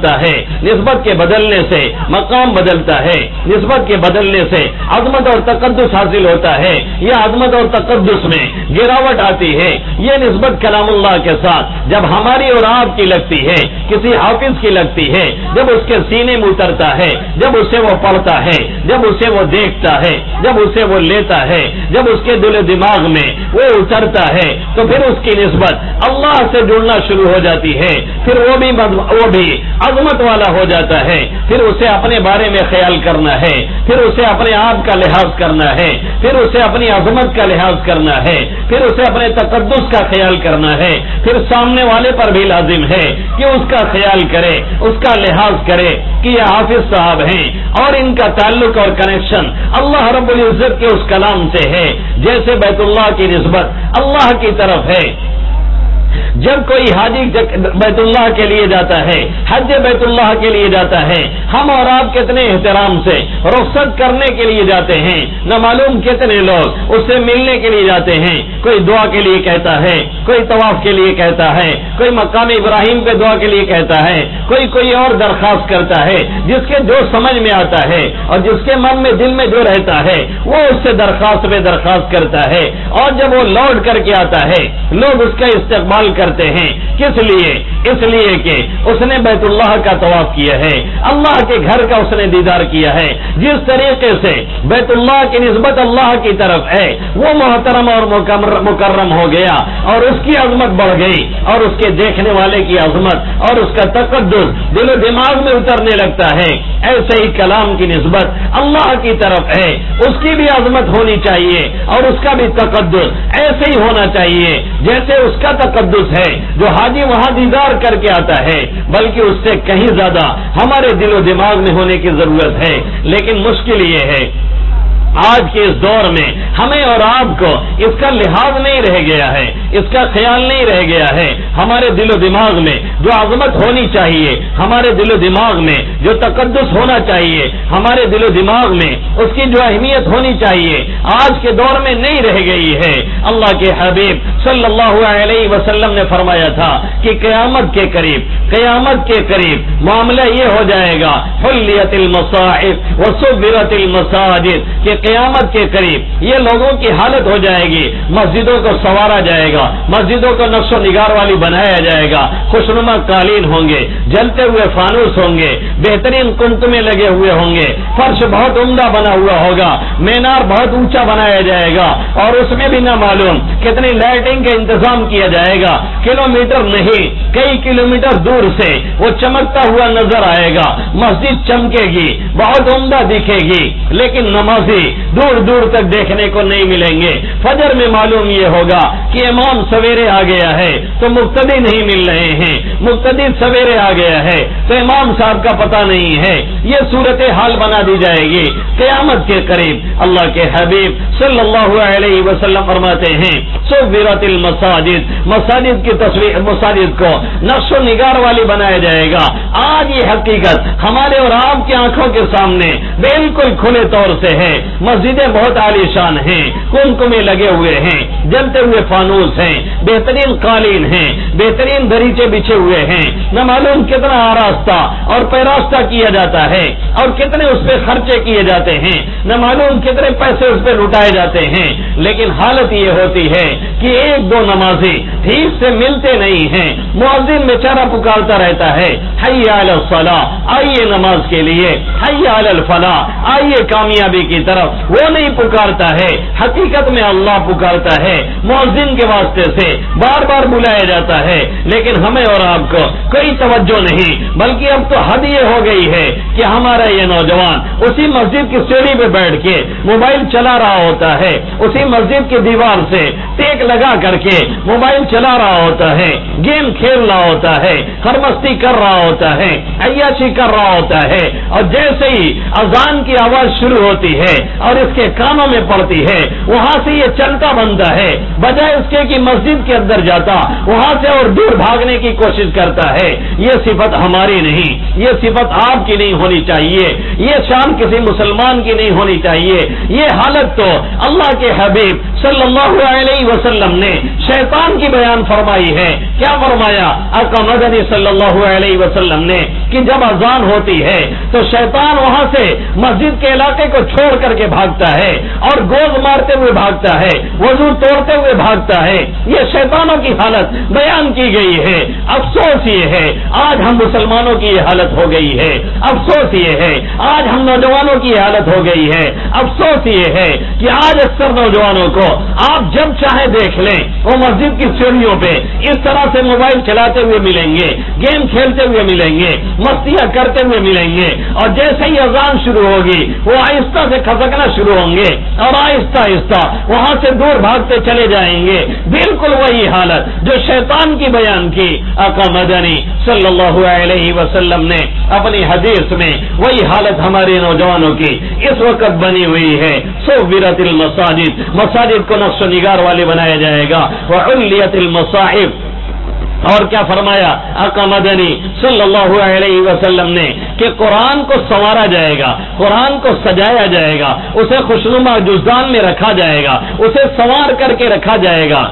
نسبت کے بدلنے سے مقام بدلتا ہے، نسبت کے بدلنے سے عظمت اور تقدس حاصل ہوتا ہے، یہ عظمت اور تقدس میں گراوٹ آتی ہے۔ یہ نسبت کلام اللہ کے ساتھ جب ہماری اور آپ کی لگتی ہے، کسی حافظ کی لگتی ہے، جب اس کے سینے میں اترتا ہے، جب اسے وہ پڑھتا ہے، جب اسے وہ دیکھتا ہے، جب اسے وہ لیتا ہے، جب اس کے دل و دماغ میں وہ اترتا ہے، تو پھر اس کی نسبت اللہ سے جڑنا شروع ہو جاتی ہے، پھر وہ بھی عظمت والا ہو جاتا ہے، پھر اسے اپنے بارے میں خیال کرنا ہے، پھر اسے اپنے آپ کا لحاظ کرنا ہے، پھر اسے اپنی عظمت کا لحاظ کرنا ہے، پھر اسے اپنے تقدس کا خیال کرنا ہے، پھر سامنے والے پر بھی لازم ہے کہ اس کا خیال کرے، اس کا لحاظ کرے کہ یہ حافظ صاحب ہیں اور ان کا تعلق اور کنیکشن اللہ رب العزت کے اس کلام سے ہے، جیسے بیت اللہ کی نسبت اللہ کی طرف ہے۔ جب کوئی حاجی بیت اللہ کے لیے جاتا ہے، حج بیت اللہ کے لیے جاتا ہے، ہم اور آپ کتنے احترام سے رخصت کرنے کے لیے جاتے ہیں، نہ معلوم کتنے لوگ اس سے ملنے کے لیے جاتے ہیں، کوئی دعا کے لیے کہتا ہے، کوئی طواف کے لیے کہتا ہے، کوئی مقام ابراہیم پہ دعا کے لیے کہتا ہے، کوئی اور درخواست کرتا ہے، جس کے جو سمجھ میں آتا ہے اور جس کے من میں دل میں جو رہتا ہے وہ اس سے درخواست پہ درخواست کرتا ہے، اور جب وہ لوٹ کر کے آتا ہے لوگ اس کا استقبال کرتے ہیں۔ کس لیے؟ اس لیے کہ اس نے بیت اللہ کا طواف کیا ہے، اللہ کے گھر کا اس نے دیدار کیا ہے۔ جس طریقے سے بیت اللہ کی نسبت اللہ کی طرف ہے وہ محترم اور مکرم ہو گیا اور اس کی عظمت بڑھ گئی اور اس کے دیکھنے والے کی عظمت اور اس کا تقدس دل و دماغ میں اترنے لگتا ہے۔ ایسے ہی کلام کی نسبت اللہ کی طرف ہے، اس کی بھی عظمت ہونی چاہیے اور اس کا بھی تقدس ایسے ہی ہونا چاہیے جیسے اس کا تقدس ہے جو حاجی وہاں دیدار کر کے آتا ہے، بلکہ اس سے کہیں زیادہ ہمارے دل و دماغ میں ہونے کی ضرورت ہے۔ لیکن مشکل یہ ہے آج کے اس دور میں ہمیں اور آپ کو اس کا لحاظ نہیں رہ گیا ہے، اس کا خیال نہیں رہ گیا ہے۔ ہمارے دل و دماغ میں جو عظمت ہونی چاہیے، ہمارے دل و دماغ میں جو تقدس ہونا چاہیے، ہمارے دل و دماغ میں اس کی جو اہمیت ہونی چاہیے، آج کے دور میں نہیں رہ گئی ہے۔ اللہ کے حبیب صلی اللہ علیہ وسلم نے فرمایا تھا کہ قیامت کے قریب معاملہ یہ ہو جائے گا، حلیت المصاحف وصبرت المساجد، کہ قیامت کے قریب یہ لوگوں کی حالت ہو جائے گی، مسجدوں کو سنوارا جائے گا، مسجدوں کو نقش و نگار والی بنایا جائے گا، خوشنما قالین ہوں گے، جلتے ہوئے فانوس ہوں گے، بہترین قمطمے لگے ہوئے ہوں گے، فرش بہت عمدہ بنا ہوا ہوگا، مینار بہت اونچا بنایا جائے گا، اور اس میں بھی نہ معلوم کتنی لائٹنگ کا انتظام کیا جائے گا، کلومیٹر نہیں کئی کلومیٹر دور سے وہ چمکتا ہوا نظر آئے گا، مسجد چمکے گی، بہت عمدہ دکھے گی، لیکن نمازی دور دور تک دیکھنے کو نہیں ملیں گے۔ فجر میں معلوم یہ ہوگا کہ امام سویرے آ گیا ہے تو مقتدی نہیں مل رہے ہیں، مقتدی سویرے آ گیا ہے تو امام صاحب کا پتہ نہیں ہے، یہ صورت حال بنا دی جائے گی۔ قیامت کے قریب اللہ کے حبیب صلی اللہ علیہ وسلم فرماتے ہیں صورت المساجد، مساجد کی تصویر، مساجد کو نقش و نگار والی بنایا جائے گا۔ آج یہ حقیقت ہمارے اور آپ کی آنکھوں کے سامنے بالکل کھلے طور سے ہے۔ مسجدیں بہت عالی شان ہیں، کمکمے لگے ہوئے ہیں، جلتے ہوئے فانوس ہیں، بہترین قالین ہیں، بہترین دریچے بچھے ہوئے ہیں، نہ معلوم کتنا آراستہ اور پیراستہ کیا جاتا ہے اور کتنے اس پہ خرچے کیے جاتے ہیں، نہ معلوم کتنے پیسے اس پہ لٹائے جاتے ہیں، لیکن حالت یہ ہوتی ہے کہ ایک دو نمازی ٹھیک سے ملتے نہیں ہیں۔ مؤذن بیچارہ پکارتا رہتا ہے حی علی الصلاۃ، آئیے نماز کے لیے، حی علی الفلاح، آئیے کامیابی کی طرف، وہ نہیں پکارتا ہے، حقیقت میں اللہ پکارتا ہے، مؤذن کے واسطے سے بار بار بلایا جاتا ہے، لیکن ہمیں اور آپ کو کوئی توجہ نہیں، بلکہ اب تو حد یہ ہو گئی ہے کہ ہمارا یہ نوجوان اسی مسجد کی سیڑھی پہ بیٹھ کے موبائل چلا رہا ہوتا ہے، اسی مسجد کی دیوار سے ٹیک لگا کر کے موبائل چلا رہا ہوتا ہے، گیم کھیل رہا ہوتا ہے، خرمستی کر رہا ہوتا ہے، عیاشی کر رہا ہوتا ہے، اور جیسے ہی اذان کی آواز شروع ہوتی ہے اور اس کے کانوں میں پڑتی ہے، وہاں سے یہ چلتا بنتا ہے، بجائے اس کے کہ مسجد کے اندر جاتا وہاں سے اور دور بھاگنے کی کوشش کرتا ہے۔ یہ صفت ہماری نہیں، یہ صفت آپ کی نہیں ہونی چاہیے، یہ شان کسی مسلمان کی نہیں ہونی چاہیے۔ یہ حالت تو اللہ کے حبیب صلی اللہ علیہ وسلم نے شیطان کی بیان فرمائی ہے۔ کیا فرمایا آقا مدنی صلی اللہ علیہ وسلم نے کہ جب اذان ہوتی ہے تو شیطان وہاں سے مسجد کے علاقے کو چھوڑ کر کے بھاگتا ہے اور گوز مارتے ہوئے بھاگتا ہے، وضو توڑتے ہوئے بھاگتا ہے۔ یہ شیطانوں کی حالت بیان کی گئی ہے۔ افسوس یہ ہے آج ہم مسلمانوں کی یہ حالت ہو گئی ہے، افسوس یہ ہے آج ہم نوجوانوں کی یہ حالت ہو گئی ہے، افسوس یہ ہے کہ آج اکثر نوجوانوں کو آپ جب چاہے دیکھ لیں وہ مسجد کی سیڑھیوں پہ اس طرح سے موبائل چلاتے ہوئے ملیں گے، گیم کھیلتے ہوئے ملیں گے، مستیاں کرتے ہوئے ملیں گے، اور جیسے ہی اذان شروع ہوگی وہ آہستہ سے کھسکنا شروع ہوں گے اور آہستہ آہستہ وہاں سے دور بھاگتے چلے جائیں گے۔ بالکل وہی حالت جو شیطان کی بیان کی آقا مدنی صلی اللہ علیہ وسلم نے اپنی حدیث میں، وہی حالت ہمارے نوجوانوں کی اس وقت بنی ہوئی ہے۔ صورت المساجد، مساجد کو نقش و نگار والے بنایا جائے گا، وعلیت المصاحف، اور کیا فرمایا آقا مدنی صلی اللہ علیہ وسلم نے کہ قرآن کو سنوارا جائے گا، قرآن کو سجایا جائے گا، اسے خوشنما جزدان میں رکھا جائے گا، اسے سنوار کر کے رکھا جائے گا،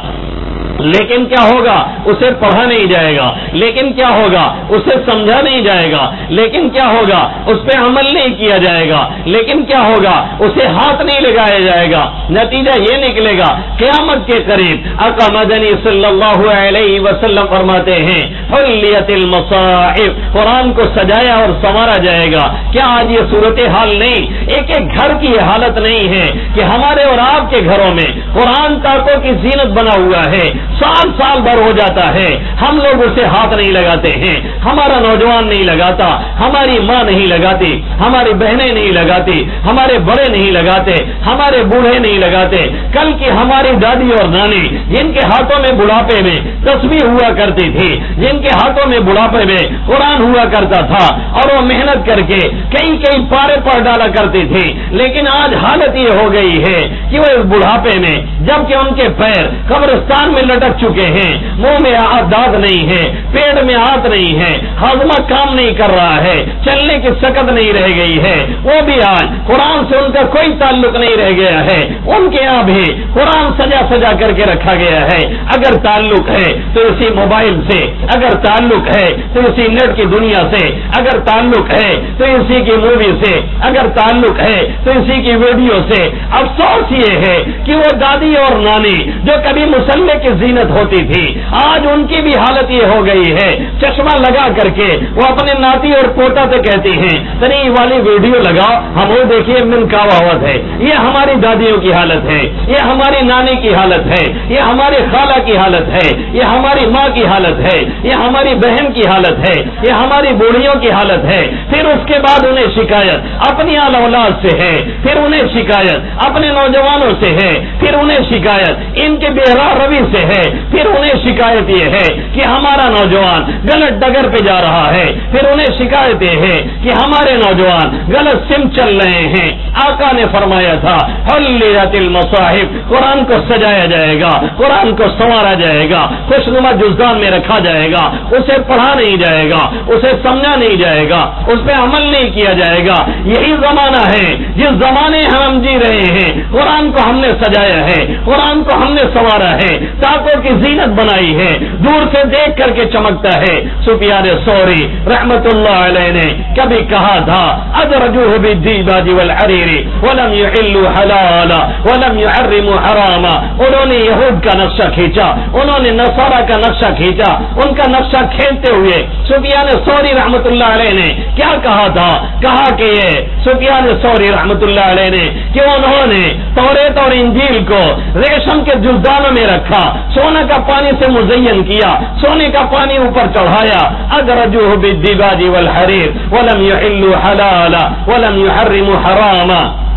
لیکن کیا ہوگا اسے پڑھا نہیں جائے گا، لیکن کیا ہوگا اسے سمجھا نہیں جائے گا، لیکن کیا ہوگا اس پہ عمل نہیں کیا جائے گا، لیکن کیا ہوگا اسے ہاتھ نہیں لگایا جائے گا۔ نتیجہ یہ نکلے گا قیامت کے قریب آقا مدنی صلی اللہ علیہ وسلم فرماتے ہیں حلیت المصاحف، قرآن کو سجایا اور سنوارا جائے گا۔ کیا آج یہ صورتحال نہیں، ایک ایک گھر کی یہ حالت نہیں ہے کہ ہمارے اور آپ کے گھروں میں قرآن تاکوں کی زینت بنا ہوا ہے، سال بھر ہو جاتا ہے ہم لوگ اسے ہاتھ نہیں لگاتے ہیں، ہمارا نوجوان نہیں لگاتا، ہماری ماں نہیں لگاتی، ہماری بہنیں نہیں لگاتی، ہمارے بڑے نہیں لگاتے، ہمارے بوڑھے نہیں لگاتے۔ کل کی ہماری دادی اور نانی جن کے ہاتھوں میں بڑھاپے میں تسبیح ہوا کرتی تھی، جن کے ہاتھوں میں بڑھاپے میں قرآن ہوا کرتا تھا اور وہ محنت کر کے کئی پارے پر ڈالا کرتی تھی، لیکن آج حالت یہ ہو گئی ہے کہ وہ اس بڑھاپے میں جبکہ ان کے پیر قبرستان میں لٹک چکے ہیں، منہ میں دانت نہیں ہے، پیٹ میں ہاتھ نہیں ہے، ہاضمہ کام نہیں کر رہا ہے، چلنے کی سکت نہیں رہ گئی ہے، وہ بھی آج قرآن سے ان کا کوئی تعلق نہیں رہ گیا ہے۔ ان کے یہاں بھی قرآن سجا کر کے رکھا گیا ہے۔ اگر تعلق ہے تو اسی موبائل سے، اگر تعلق ہے تو اسی نیٹ کی دنیا سے، اگر تعلق ہے تو اسی کی مووی سے، اگر تعلق ہے تو اسی کی ویڈیو سے۔ افسوس یہ ہے کہ وہ دادی اور نانی جو کبھی مسلح کی زینت ہوتی تھی، آج ان کی بھی حالت یہ ہو گئی ہے چشمہ لگا کر کے وہ اپنے ناتی اور پوتا سے کہتی ہیں تنی والی ویڈیو لگاؤ، ہم وہ دیکھیے من کا آواز ہے۔ یہ ہماری دادیوں کی حالت ہے، یہ ہماری نانی کی حالت ہے، یہ ہماری خالہ کی حالت ہے، یہ ہماری ماں کی حالت ہے، یہ ہماری بہن کی حالت ہے، یہ ہماری بوڑھیوں کی حالت ہے۔ پھر اس کے بعد انہیں شکایت اپنی اولاد سے ہے، پھر انہیں شکایت اپنے نوجوانوں سے ہے، پھر انہیں شکایت ان کے بہرا روی سے ہے، پھر انہیں شکایت یہ ہے کہ ہمارا نوجوان غلط ڈگر پہ جا رہا ہے، پھر انہیں شکایت یہ ہے کہ ہمارے نوجوان غلط سم چل رہے ہیں۔ آقا نے فرمایا تھا حلیت المصاحف، قرآن کو سجایا جائے گا، قرآن کو سنوارا جائے گا، خوشنما جزدان میں رکھا جائے گا، اسے پڑھا نہیں جائے گا، اسے سمجھا نہیں جائے گا، اس پہ عمل نہیں کیا جائے گا۔ یہی زمانہ ہے جس زمانے ہم جی رہے ہیں۔ قرآن کو ہم نے سجایا ہے، قرآن کو ہم نے سنوارا ہے، تاکوں کی زینت بنائی ہے، دور سے دیکھ کر کے چمکتا ہے۔ سفیان ثوری رحمت اللہ علیہ نے کبھی کہا تھا ادرجوه بالدیباج والحریر ولم يحلوا حلالا ولم يحرموا حراما۔ انہوں نے یہود کا نقشہ کھینچا، انہوں نے نصارہ کا نقشہ کھینچا، ان کا نقشہ کھینچتے ہوئے سفیان ثوری رحمت اللہ علیہ نے کیا کہا تھا؟ کہا کہ یہ سفیان ثوری رحمت اللہ علیہ نے کہ انہوں نے توریت اور انجیل کو ریشم کے جزدانوں میں رکھا، سونے کا پانی سے مزین کیا، سونے کا پانی اوپر چڑھایا۔ ادرجوه بالدیباج والحریر ولم يحلوا حلالا ولم يحرموا حراما۔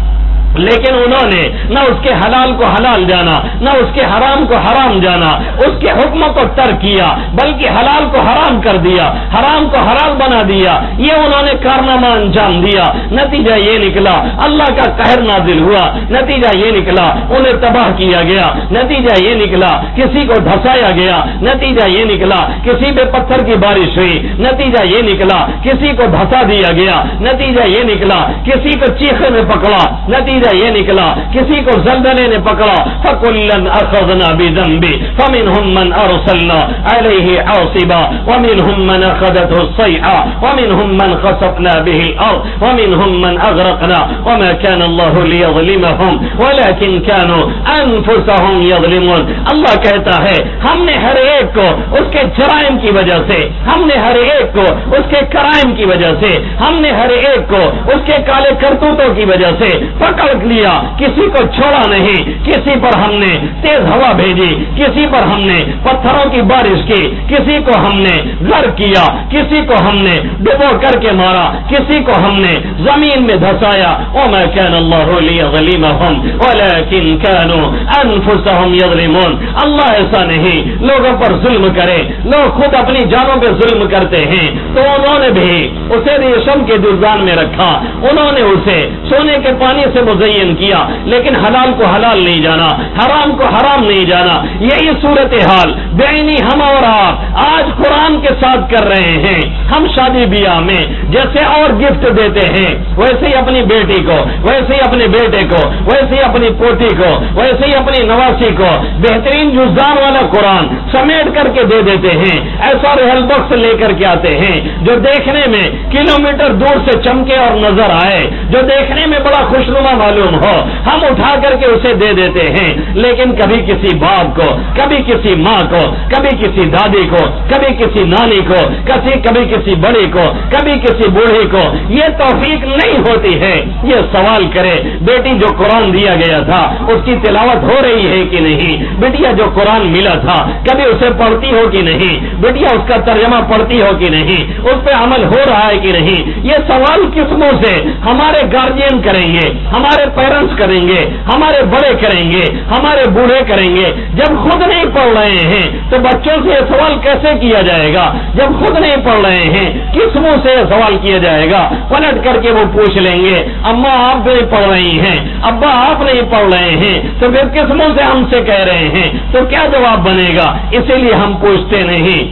لیکن انہوں نے نہ اس کے حلال کو حلال جانا، نہ اس کے حرام کو حرام جانا، اس کے حکم کو ترک کیا، بلکہ حلال کو حرام کر دیا، حرام کو حلال بنا دیا، یہ انہوں نے کارنامہ انجام دیا۔ نتیجہ یہ نکلا اللہ کا قہر نازل ہوا، نتیجہ یہ نکلا انہیں تباہ کیا گیا، نتیجہ یہ نکلا کسی کو دھسایا گیا، نتیجہ یہ نکلا کسی پہ پتھر کی بارش ہوئی، نتیجہ یہ نکلا کسی کو دھسا دیا گیا، نتیجہ یہ نکلا کسی کو چیخے میں پکڑا، نتیجہ یہ نکلا کسی کو زلزلے نے پکڑا۔ فَكُلًّا أَخَذْنَا بِذَنبِهِ فَمِنْهُمْ مَنْ أَرْسَلْنَا عَلَيْهِ حَاصِبًا وَمِنْهُمْ مَنْ أَخَذَتْهُ الصَّيْحَةُ وَمِنْهُمْ مَنْ خَسَفْنَا بِهِ الْأَرْضَ وَمِنْهُمْ مَنْ أَغْرَقْنَا وَمَا كَانَ اللَّهُ لِيَظْلِمَهُمْ وَلَكِنْ كَانُوا أَنفُسَهُمْ يَظْلِمُونَ۔ اللہ کہتا ہے ہم نے ہر ایک کو اس کے جرائم کی وجہ سے، ہم نے ہر ایک کو اس کے کرائم کی وجہ سے، ہم نے ہر ایک کو اس کے کالے کرتوتوں کی وجہ سے پکڑ لیا، کسی کو چھوڑا نہیں، کسی پر ہم نے تیز ہوا بھیجی، کسی پر ہم نے پتھروں کی بارش کی، کسی کو ہم نے غرق کیا، کسی کو ہم نے ڈبو کر کے مارا، کسی کو ہم نے زمین میں دھسایا۔ وما كان الله ليظلمهم ولكن كانوا انفسهم يظلمون۔ اللہ ایسا نہیں لوگوں پر ظلم کرے، لوگ خود اپنی جانوں پہ ظلم کرتے ہیں تو انہوں نے بھی اسے ریشم کے دردان میں رکھا، انہوں نے اسے سونے کے پانی سے مزین کیا، لیکن حلال کو حلال نہیں جانا، حرام کو حرام نہیں جانا۔ یہی صورتحال بینی ہم اور آپ آج قرآن کے ساتھ کر رہے ہیں۔ ہم شادی بیاہ میں جیسے اور گفٹ دیتے ہیں ویسے ہی اپنی بیٹی کو، ویسے ہی اپنے بیٹے کو، ویسے ہی اپنی پوتی کو، ویسے ہی اپنی نواسی کو بہترین جزدان والا قرآن سمیٹ کر کے دے دیتے ہیں۔ ایسا ریل باکس لے کر کے آتے ہیں جو دیکھنے میں کلومیٹر دور سے چمکے اور نظر آئے، جو دیکھنے میں بڑا خوشنما معلوم ہو، ہم اٹھا کر کے اسے دے دیتے ہیں۔ لیکن کبھی کسی باپ کو، کبھی کسی ماں کو، کبھی کسی دادی کو، کبھی کسی نانی کو، کبھی کسی بڑی کو، کبھی کسی بوڑھے کو یہ توفیق نہیں ہوتی ہے یہ سوال کرے بیٹی جو قرآن دیا گیا تھا اس کی تلاوت ہو رہی ہے کہ نہیں، بیٹیا جو قرآن ملا تھا کبھی اسے پڑھتی ہو کہ نہیں، بیٹیا اس کا ترجمہ پڑھتی ہو کہ نہیں، اس پہ عمل ہو رہا ہے کہ نہیں۔ یہ سوال کس منہ سے ہمارے گارجین کریں گے، ہمارے پیرنٹس کریں گے، ہمارے بڑے کریں گے، ہمارے بوڑھے کریں گے۔ جب خود نہیں پڑھ رہے ہیں تو بچوں سے یہ سوال کیسے کیا جائے گا؟ جب خود نہیں پڑھ رہے ہیں کس منہ سے یہ سوال کیا جائے گا؟ پلٹ کر کے وہ پوچھ لیں گے اماں آپ نہیں پڑھ رہی ہیں، ابا آپ نہیں پڑھ رہے ہیں، تو پھر کس منہ سے ہم سے کہہ رہے ہیں؟ تو کیا جواب بنے گا؟ اسی لیے ہم پوچھتے نہیں۔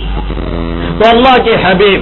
تو اللہ کے حبیب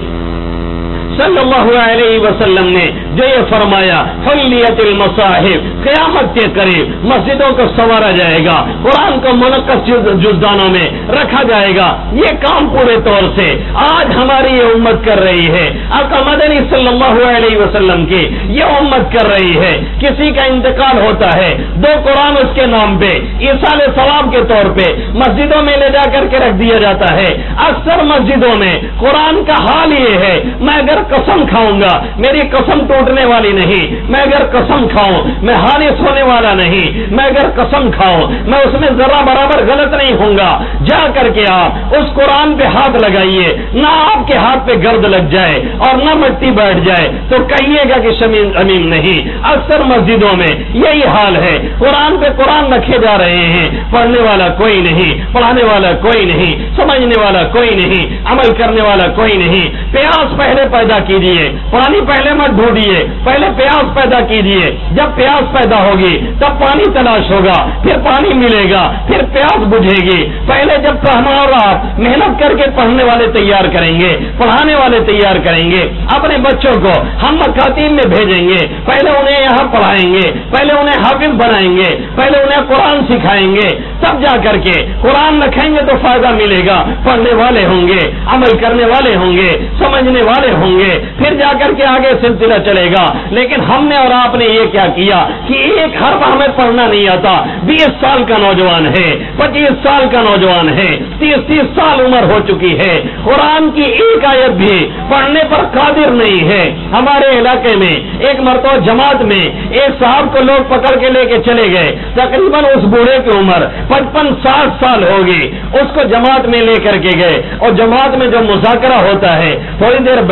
صلی اللہ علیہ وسلم نے جو یہ فرمایا حلیت المصاحف، قیامت کے قریب مسجدوں کو سنوارا جائے گا، قرآن کو منعقد جزدانوں میں رکھا جائے گا، یہ کام پورے طور سے آج ہماری یہ امت کر رہی ہے۔ آقا مدنی صلی اللہ علیہ وسلم کی یہ امت کر رہی ہے۔ کسی کا انتقال ہوتا ہے 2 قرآن اس کے نام پہ ایصال ثواب کے طور پہ مسجدوں میں لے جا کر کے رکھ دیا جاتا ہے۔ اکثر مسجدوں میں قرآن کا حال یہ ہے میں اگر قسم کھاؤں گا میری قسم ٹوٹنے والی نہیں، میں اگر قسم کھاؤں میں حارث ہونے والا نہیں، میں اگر قسم کھاؤں میں اس میں ذرا برابر غلط نہیں ہوں گا۔ جا کر کے آپ اس قرآن پہ ہاتھ لگائیے، نہ آپ کے ہاتھ پہ گرد لگ جائے اور نہ مٹی بیٹھ جائے تو کہیے گا کہ شمیم امیم نہیں۔ اکثر مسجدوں میں یہی حال ہے، قرآن پہ قرآن رکھے جا رہے ہیں، پڑھنے والا کوئی نہیں، پڑھانے والا کوئی نہیں، سمجھنے والا کوئی نہیں، عمل کرنے والا کوئی نہیں۔ پیاس پہلے پیدا کیجیے، پانی پہلے مت ڈھونڈیے، پہلے پیاس پیدا کیجیے۔ جب پیاس پیدا ہوگی تب پانی تلاش ہوگا، پھر پانی ملے گا، پھر پیاس بجھے گی۔ پہلے جب پڑھنا اور آپ محنت کر کے پڑھنے والے تیار کریں گے، پڑھانے والے تیار کریں گے، اپنے بچوں کو ہم مکاتب میں بھیجیں گے، پہلے انہیں یہاں پڑھائیں گے، پہلے انہیں حافظ بنائیں گے، پہلے انہیں قرآن سکھائیں گے، تب جا کر کے قرآن رکھیں گے تو فائدہ ملے گا۔ پڑھنے والے ہوں گے، عمل کرنے والے ہوں گے، سمجھنے والے ہوں گے، پھر جا کر کے آگے سلسلہ چلے گا۔ لیکن ہم نے اور آپ نے یہ کیا کیا کہ ایک حرف ہمیں پڑھنا نہیں آتا، 20 سال کا نوجوان ہے، 25 سال کا نوجوان ہے، 30 سال عمر ہو چکی ہے، قرآن کی ایک آیت بھی پڑھنے پر قادر نہیں ہے۔ ہمارے علاقے میں ایک مرتبہ جماعت میں ایک صاحب کو لوگ پکڑ کے لے کے چلے گئے، تقریباً اس بوڑھے کی عمر 55-60 سال ہوگی، اس کو جماعت میں لے کر کے گئے اور جماعت میں جو مذاکرہ ہوتا ہے تھوڑی دیر بیٹھ کر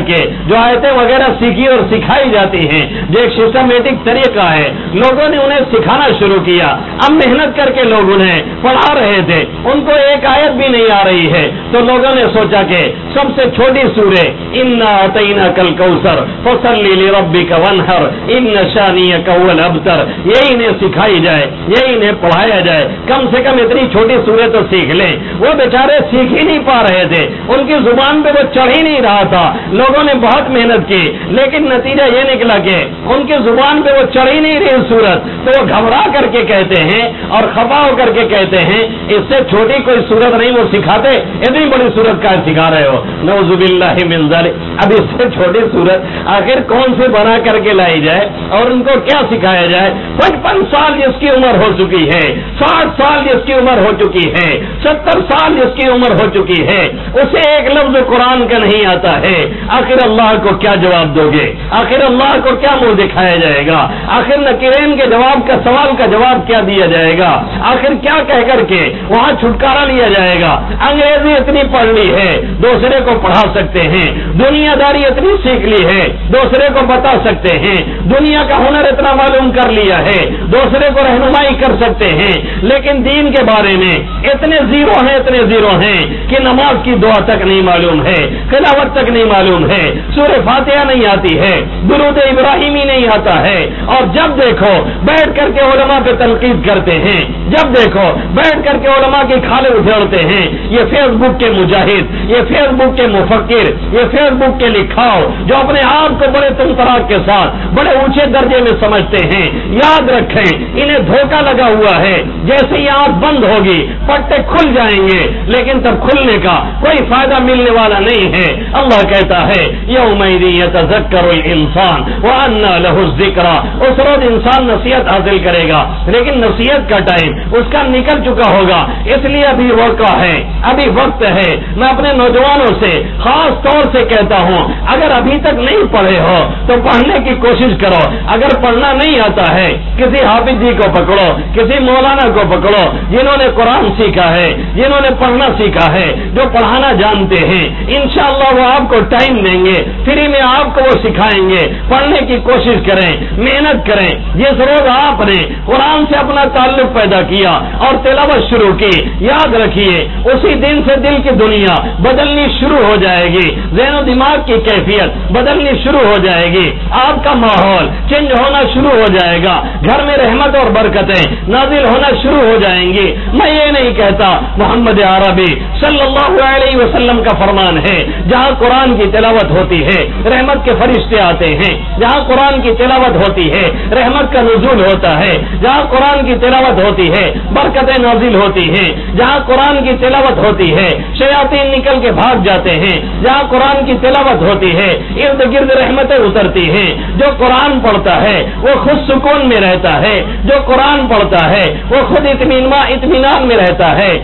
کے جو آیتیں وغیرہ سیکھی اور سکھائی جاتی ہیں، جو ایک سسٹمیٹک طریقہ ہے، لوگوں نے انہیں سکھانا شروع کیا. اب محنت کر کے لوگ انہیں پڑھا رہے تھے، ان کو ایک آیت بھی نہیں آ رہی ہے، تو لوگوں نے سوچا کہ سب سے چھوٹی سورہ انا اعطیناک الکوثر فصلی لربک وانحر ان شانیک هو الابتر، یہی انہیں سکھائی جائے، یہی انہیں پڑھایا جائے. کم سے کم اتنی چھوٹی سورہ تو سیکھ لیں. وہ بیچارے سیکھ ہی نہیں پا رہے تھے، ان کی زبان پہ وہ چڑھ ہی نہیں رہا تھا. لوگوں نے بہت محنت کی لیکن نتیجہ یہ نکلا کہ ان کی زبان پہ وہ چڑھ ہی نہیں رہی سورت. تو وہ گھبرا کر کے کہتے ہیں اور خفا ہو کر کے کہتے ہیں اس سے چھوٹی کوئی سورت نہیں وہ سکھاتے، اتنی بڑی سورت کا سکھا رہے ہو. نعوذ باللہ من ذلک. اب اس سے چھوٹی سورت آخر کون سے بنا کر کے لائی جائے اور ان کو کیا سکھایا جائے؟ 55 سال جس کی عمر ہو چکی ہے، 60 سال جس کی عمر ہو چکی ہے، 70 سال جس کی عمر ہو چکی ہے، اسے ایک لفظ قرآن کا نہیں آتا ہے. آخر اللہ کو کیا جواب دو گے؟ آخر اللہ کو کیا منہ دکھایا جائے گا؟ آخر نکیرین کے جواب کا سوال کا جواب کیا دیا جائے گا؟ آخر کیا کہہ کر کے وہاں چھٹکارا لیا جائے گا؟ انگریزی اتنی پڑھ لی ہے دوسرے کو پڑھا سکتے ہیں، دنیا داری اتنی سیکھ لی ہے دوسرے کو بتا سکتے ہیں، دنیا کا ہنر اتنا معلوم کر لیا ہے دوسرے کو رہنمائی کر سکتے ہیں، لیکن دین کے بارے میں اتنے زیرو ہیں کہ نماز کی دعا تک نہیں معلوم ہے، تلاوت تک نہیں معلوم ہے، سورہ فاتحہ نہیں آتی ہے، درود ابراہیمی نہیں آتا ہے. اور جب دیکھو بیٹھ کر کے علماء پہ تنقید کرتے ہیں، جب دیکھو بیٹھ کر کے علماء کی کھالیں ادھیڑتے ہیں. یہ فیس بک کے مجاہد، یہ فیس بک کے مفکر، یہ فیس بک کے لکھاؤ جو اپنے آپ کو بڑے تمطراق کے ساتھ بڑے اونچے درجے میں سمجھتے ہیں، یاد رکھیں انہیں دھوکہ لگا ہوا ہے. جیسے یہ آنکھ بند ہوگی پٹے کھل جائیں گے، لیکن تب کھلنے کا کوئی فائدہ ملنے والا نہیں ہے. اللہ کہتا ہے یومئذ یتذکر الانسان وانى له الذکریٰ. اس روز انسان نصیحت حاصل کرے گا لیکن نصیحت کا ٹائم اس کا نکل چکا ہوگا. اس لیے ابھی موقع ہے، ابھی وقت ہے. میں اپنے نوجوانوں سے خاص طور سے کہتا ہوں اگر ابھی تک نہیں پڑھے ہو تو پڑھنے کی کوشش کرو. اگر پڑھنا نہیں آتا ہے کسی حافظ جی کو پکڑو، کسی مولانا کو پکڑو جنہوں نے قرآن سیکھا ہے، جنہوں نے پڑھنا سیکھا ہے، جو پڑھانا جانتے ہیں. انشاءاللہ وہ آپ کو ٹائم دیں گے، فری میں آپ کو وہ سکھائیں گے. پڑھنے کی کوشش کریں، محنت کریں. جس روز آپ نے قرآن سے اپنا تعلق پیدا کیا اور تلاوت شروع کی، یاد رکھیے اسی دن سے دل کی دنیا بدلنی شروع ہو جائے گی، ذہن و دماغ کی کیفیت بدلنی شروع ہو جائے گی، آپ کا ماحول چینج ہونا شروع ہو جائے گا، گھر میں رحمت اور برکتیں نازل ہونا شروع ہو جائیں گی. میں یہ نہیں کہتا، محمد عربی صلی اللہ علیہ وسلم کا فرمان ہے جہاں قرآن کی تلاوت ہوتی ہے رحمت کے فرشتے آتے ہیں، جہاں قرآن کی تلاوت ہوتی ہے رحمت کا نزول ہوتا ہے، جہاں قرآن کی تلاوت ہوتی ہے برکتیں نازل ہوتی ہیں، جہاں قرآن کی تلاوت ہوتی ہے شیاطین نکل کے بھاگ جاتے ہیں، جہاں قرآن کی تلاوت ہوتی ہے ارد گرد رحمتیں اترتی ہیں. جو قرآن پڑھتا ہے وہ خود سکون میں رہتا ہے، جو قرآن پڑھتا ہے وہ خود اطمینان میں رہتا ہے.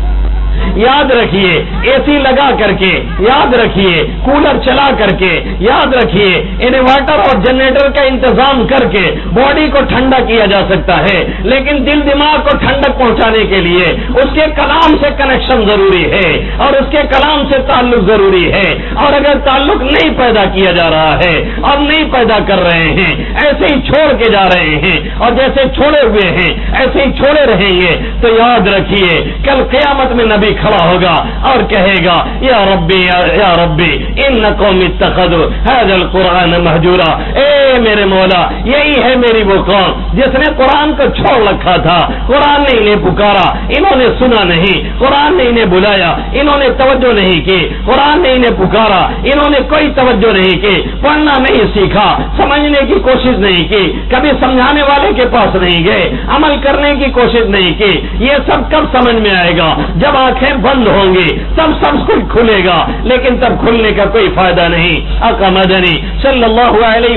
یاد رکھیے اے سی لگا کر کے، یاد رکھیے کولر چلا کر کے، یاد رکھیے انورٹر اور جنریٹر کا انتظام کر کے باڈی کو ٹھنڈا کیا جا سکتا ہے، لیکن دل دماغ کو ٹھنڈک پہنچانے کے لیے اس کے کلام سے کنیکشن ضروری ہے اور اس کے کلام سے تعلق ضروری ہے. اور اگر تعلق نہیں پیدا کیا جا رہا ہے اور نہیں پیدا کر رہے ہیں، ایسے ہی چھوڑ کے جا رہے ہیں اور جیسے چھوڑے ہوئے ہیں ایسے ہی چھوڑے رہیں گے، تو یاد رکھیے کل قیامت میں نبی کھڑا ہوگا اور کہے گا یا ربی ان قوم اتخذوا هذا القرآن مہجورا. اے میرے مولا یہی ہے میری وہ قوم جس نے قرآن کو چھوڑ رکھا تھا. قرآن نے انہیں پکارا، انہوں نے سنا نہیں. قرآن نے انہیں بلایا، انہوں نے توجہ نہیں کی. قرآن نے انہیں پکارا، انہوں نے کوئی توجہ نہیں کی. پڑھنا نہیں سیکھا، سمجھنے کی کوشش نہیں کی، کبھی سمجھانے والے کے پاس نہیں گئے، عمل کرنے کی کوشش نہیں کی. یہ سب کب سمجھ میں آئے گا؟ جب آنکھیں بند ہوں گی تب سب کچھ کھلے گا، لیکن تب کھلنے کا کوئی فائدہ نہیں. آقا مدنی صلی اللہ علیہ وسلم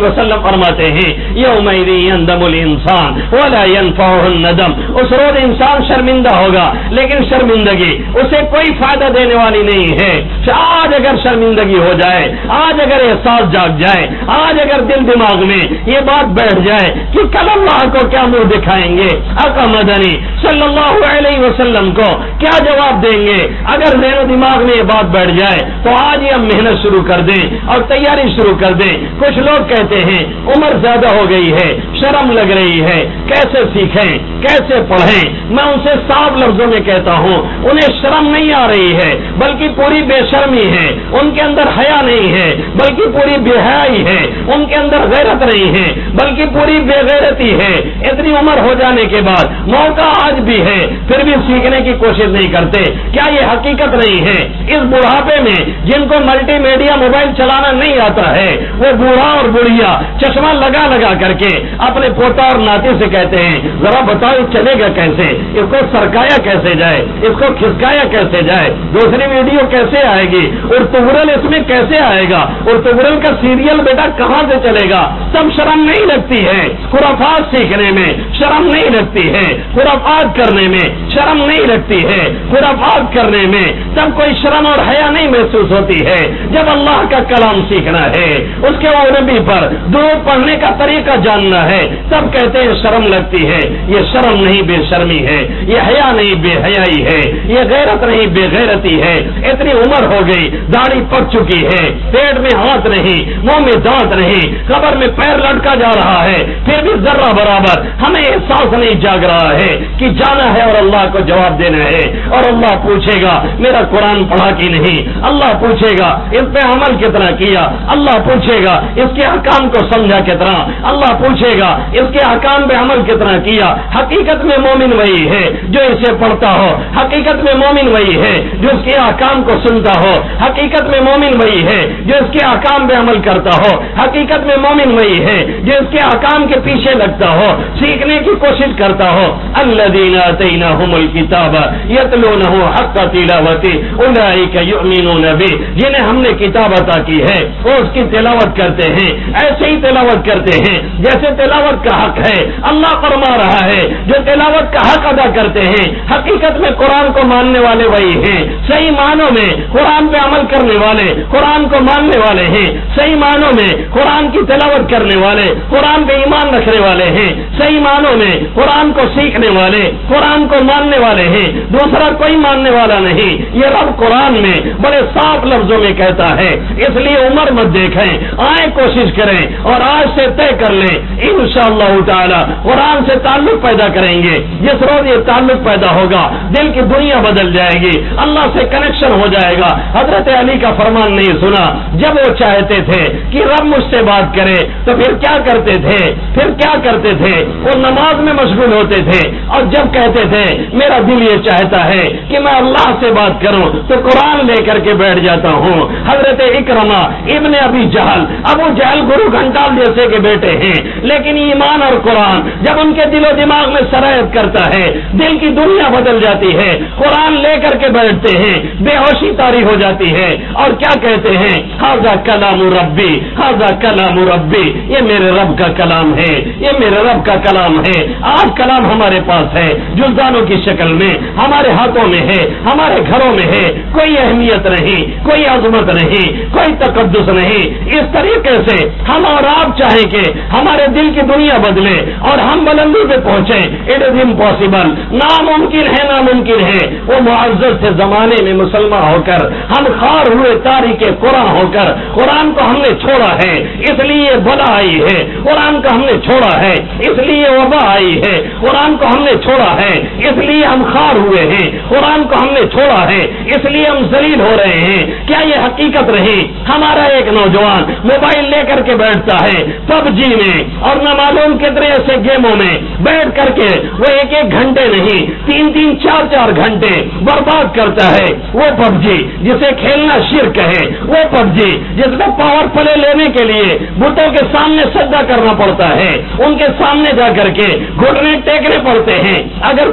فرماتے ہیں یومئذ یندم الانسان ولا ينفعه الندم، اس روز انسان شرمندہ ہوگا لیکن شرمندگی اسے کوئی فائدہ دینے والی نہیں ہے۔ آج اگر شرمندگی ہو جائے، آج اگر احساس جاگ جائے، آج اگر دل دماغ میں یہ بات بیٹھ جائے کہ کل اللہ کو کیا منہ دکھائیں گے، آقا مدنی صلی اللہ علیہ وسلم کو کیا جواب دیں گے، اگر ذہن و دماغ میں یہ بات بیٹھ جائے تو آج ہی ہم محنت شروع کر دیں اور تیاری شروع کر دیں۔ کچھ لوگ کہتے ہیں عمر زیادہ ہو گئی ہے، شرم لگ رہی ہے، کیسے سیکھیں، کیسے پڑھیں؟ میں ان سے صاف لفظوں میں کہتا ہوں انہیں شرم نہیں آ رہی ہے بلکہ پوری بے شرمی ہے، ان کے اندر حیا نہیں ہے بلکہ پوری بے حیائی ہے، ان کے اندر غیرت نہیں ہے بلکہ پوری بے غیرتی ہے۔ اتنی عمر ہو جانے کے بعد موقع آج بھی ہے پھر بھی سیکھنے کی کوشش نہیں کرتے۔ کیا یہ حقیقت نہیں ہے اس بڑھاپے میں جن کو ملٹی میڈیا موبائل چلانا نہیں آتا ہے وہ بوڑھا اور بڑھیا چشمہ لگا لگا کر کے اپنے پوتا اور ناتی سے کہتے ہیں ذرا بتاؤ چلے گا کیسے، اس کو سرکایا کیسے جائے، اس کو کھسکایا کیسے جائے، دوسری ویڈیو کیسے آئے گی، اور تغرل اس میں کیسے آئے گا، اور تغرل کا سیریل بیٹا کہاں سے چلے گا۔ تب شرم نہیں لگتی ہے خرافات سیکھنے میں، شرم نہیں لگتی ہے خرافات کرنے میں، شرم نہیں لگتی ہے خرافات کرنے میں، تب کوئی شرم اور حیا نہیں محسوس ہوتی ہے۔ جب اللہ کا کلام سیکھنا ہے، اس کے نبی پر درود پڑھنے کا طریقہ جاننا ہے، تب کہتے ہیں شرم لگتی ہے۔ یہ شرم نہیں بے شرمی ہے، یہ حیا نہیں بے حیائی ہے، یہ غیرت نہیں بے غیرتی ہے۔ اتنی عمر ہو گئی، داڑھی پک چکی ہے، پیٹ میں ہاتھ نہیں، منہ میں دانت نہیں، قبر میں پیر لٹکا جا رہا ہے، پھر بھی ذرہ برابر ہمیں احساس نہیں جاگ رہا ہے کہ جانا ہے اور اللہ کو جواب دینا ہے۔ اور اللہ پوچھے گا میرا قرآن پڑھا کہ نہیں، اللہ پوچھے گا اس پہ عمل کتنا کیا، اللہ پوچھے گا اس کے احکام کو سمجھا کتنا، اللہ پوچھے گا اس کے احکام پہ عمل کتنا کیا۔ حقیقت میں مومن وہی ہے جو اسے پڑھتا ہو، حقیقت میں مومن وہی ہے جو اس کے احکام کو سنتا ہو، حقیقت میں مومن وہی ہے جو اس کے احکام پہ عمل کرتا ہو، حقیقت میں مومن وہی ہے جو اس کے احکام کے پیچھے لگتا ہو، سیکھنے کی کوشش کرتا ہو۔ الذین آتیناہم الکتاب یتلونہ حق تلاوتہ اولئک یؤمنون بہ، جنہیں ہم نے کتاب عطا کی ہے وہ اس کی تلاوت کرتے ہیں، ایسے ہی تلاوت کرتے ہیں جیسے تلاوت کا حق ہے۔ اللہ فرما رہا ہے جو تلاوت کا حق ادا کرتے ہیں حقیقت میں قرآن کو ماننے والے وہی ہیں، صحیح معنوں میں قرآن پہ عمل کرنے والے، قرآن کو ماننے والے ہیں، صحیح معنوں میں قرآن کی تلاوت کرنے والے، قرآن پہ ایمان رکھنے والے ہیں، صحیح معنوں میں قرآن کو سیکھنے والے، قرآن کو ماننے والے ہیں، دوسرا کوئی ماننے والا نہیں۔ یہ رب قرآن میں بڑے صاف لفظوں میں کہتا ہے، اس لیے عمر مت دیکھیں، آئیں کوشش کریں اور آج سے طے کر لیں انشاءاللہ تعالی قرآن سے تعلق پیدا کریں گے۔ جس روز یہ تعلق پیدا ہوگا دل کی دنیا بدل جائے گی، اللہ سے کنیکشن ہو جائے گا۔ حضرت علی کا فرمان نہیں سنا، جب وہ چاہتے تھے کہ رب مجھ سے بات کرے تو پھر کیا کرتے تھے، پھر کیا کرتے تھے؟ وہ نماز میں مشغول ہوتے تھے، اور جب کہتے تھے میرا دل یہ چاہتا ہے کہ میں اللہ سے بات کروں تو قرآن لے کر کے بیٹھ جاتا ہوں۔ حضرت اکرمہ ابن ابی جہل، ابو جہل گرو گھنٹال جیسے کے بیٹے ہیں، لیکن ایمان اور قرآن جب ان کے دل و دماغ میں سرایت کرتا ہے دل کی دنیا بدل جاتی ہے، قرآن لے کر کے بیٹھتے ہیں، بے ہوشی طاری ہو جاتی ہے، اور کیا کہتے ہیں؟ ھذا کلام ربی، ھذا کلام ربی، یہ میرے رب کا کلام ہے، یہ میرے رب کا کلام ہے۔ آج کلام ہمارے پاس ہے جلدانوں کی شکل میں، ہمارے ہاتھوں میں ہے، ہمارے گھروں میں ہے، کوئی اہمیت نہیں، کوئی عظمت نہیں، کوئی تقدس نہیں۔ اس طریقے سے ہم اور آپ چاہیں کہ ہمارے دل کی دنیا بدلے اور ہم بلندی پہ پہنچے، اٹ از امپاسبل، ناممکن ہے، ناممکن ہے۔ وہ معزز سے زمانے میں مسلمان ہو کر ہم خار ہوئے تاریخ قرآن ہو کر قرآن کو ہم نے چھوڑا ہے، اس لیے بلا آئی ہے، قرآن کو ہم نے چھوڑا ہے اس لیے وبا آئی ہے، قرآن کو ہم نے چھوڑا ہے اس لیے ہم خار ہوئے ہیں، قرآن کو ہم نے چھوڑا ہے اس لیے ہم ذلیل ہو رہے ہیں۔ کیا یہ حقیقت رہی؟ ہمارا ایک نوجوان موبائل لے کر کے بیٹھتا ہے پب جی میں اور نہ معلوم کتنے ایسے گیموں میں بیٹھ کر کے وہ ایک ایک گھنٹے نہیں 3-3 4-4 گھنٹے برباد کرتا ہے۔ وہ پب جی جسے کھیلنا شرک ہے، وہ پب جی جس میں پاور پلے لینے کے لیے بتوں کے سامنے سجدہ کرنا پڑتا ہے، ان کے سامنے جا کر کے گھٹنے ٹیکنے پڑتے ہیں، اگر کوئی خود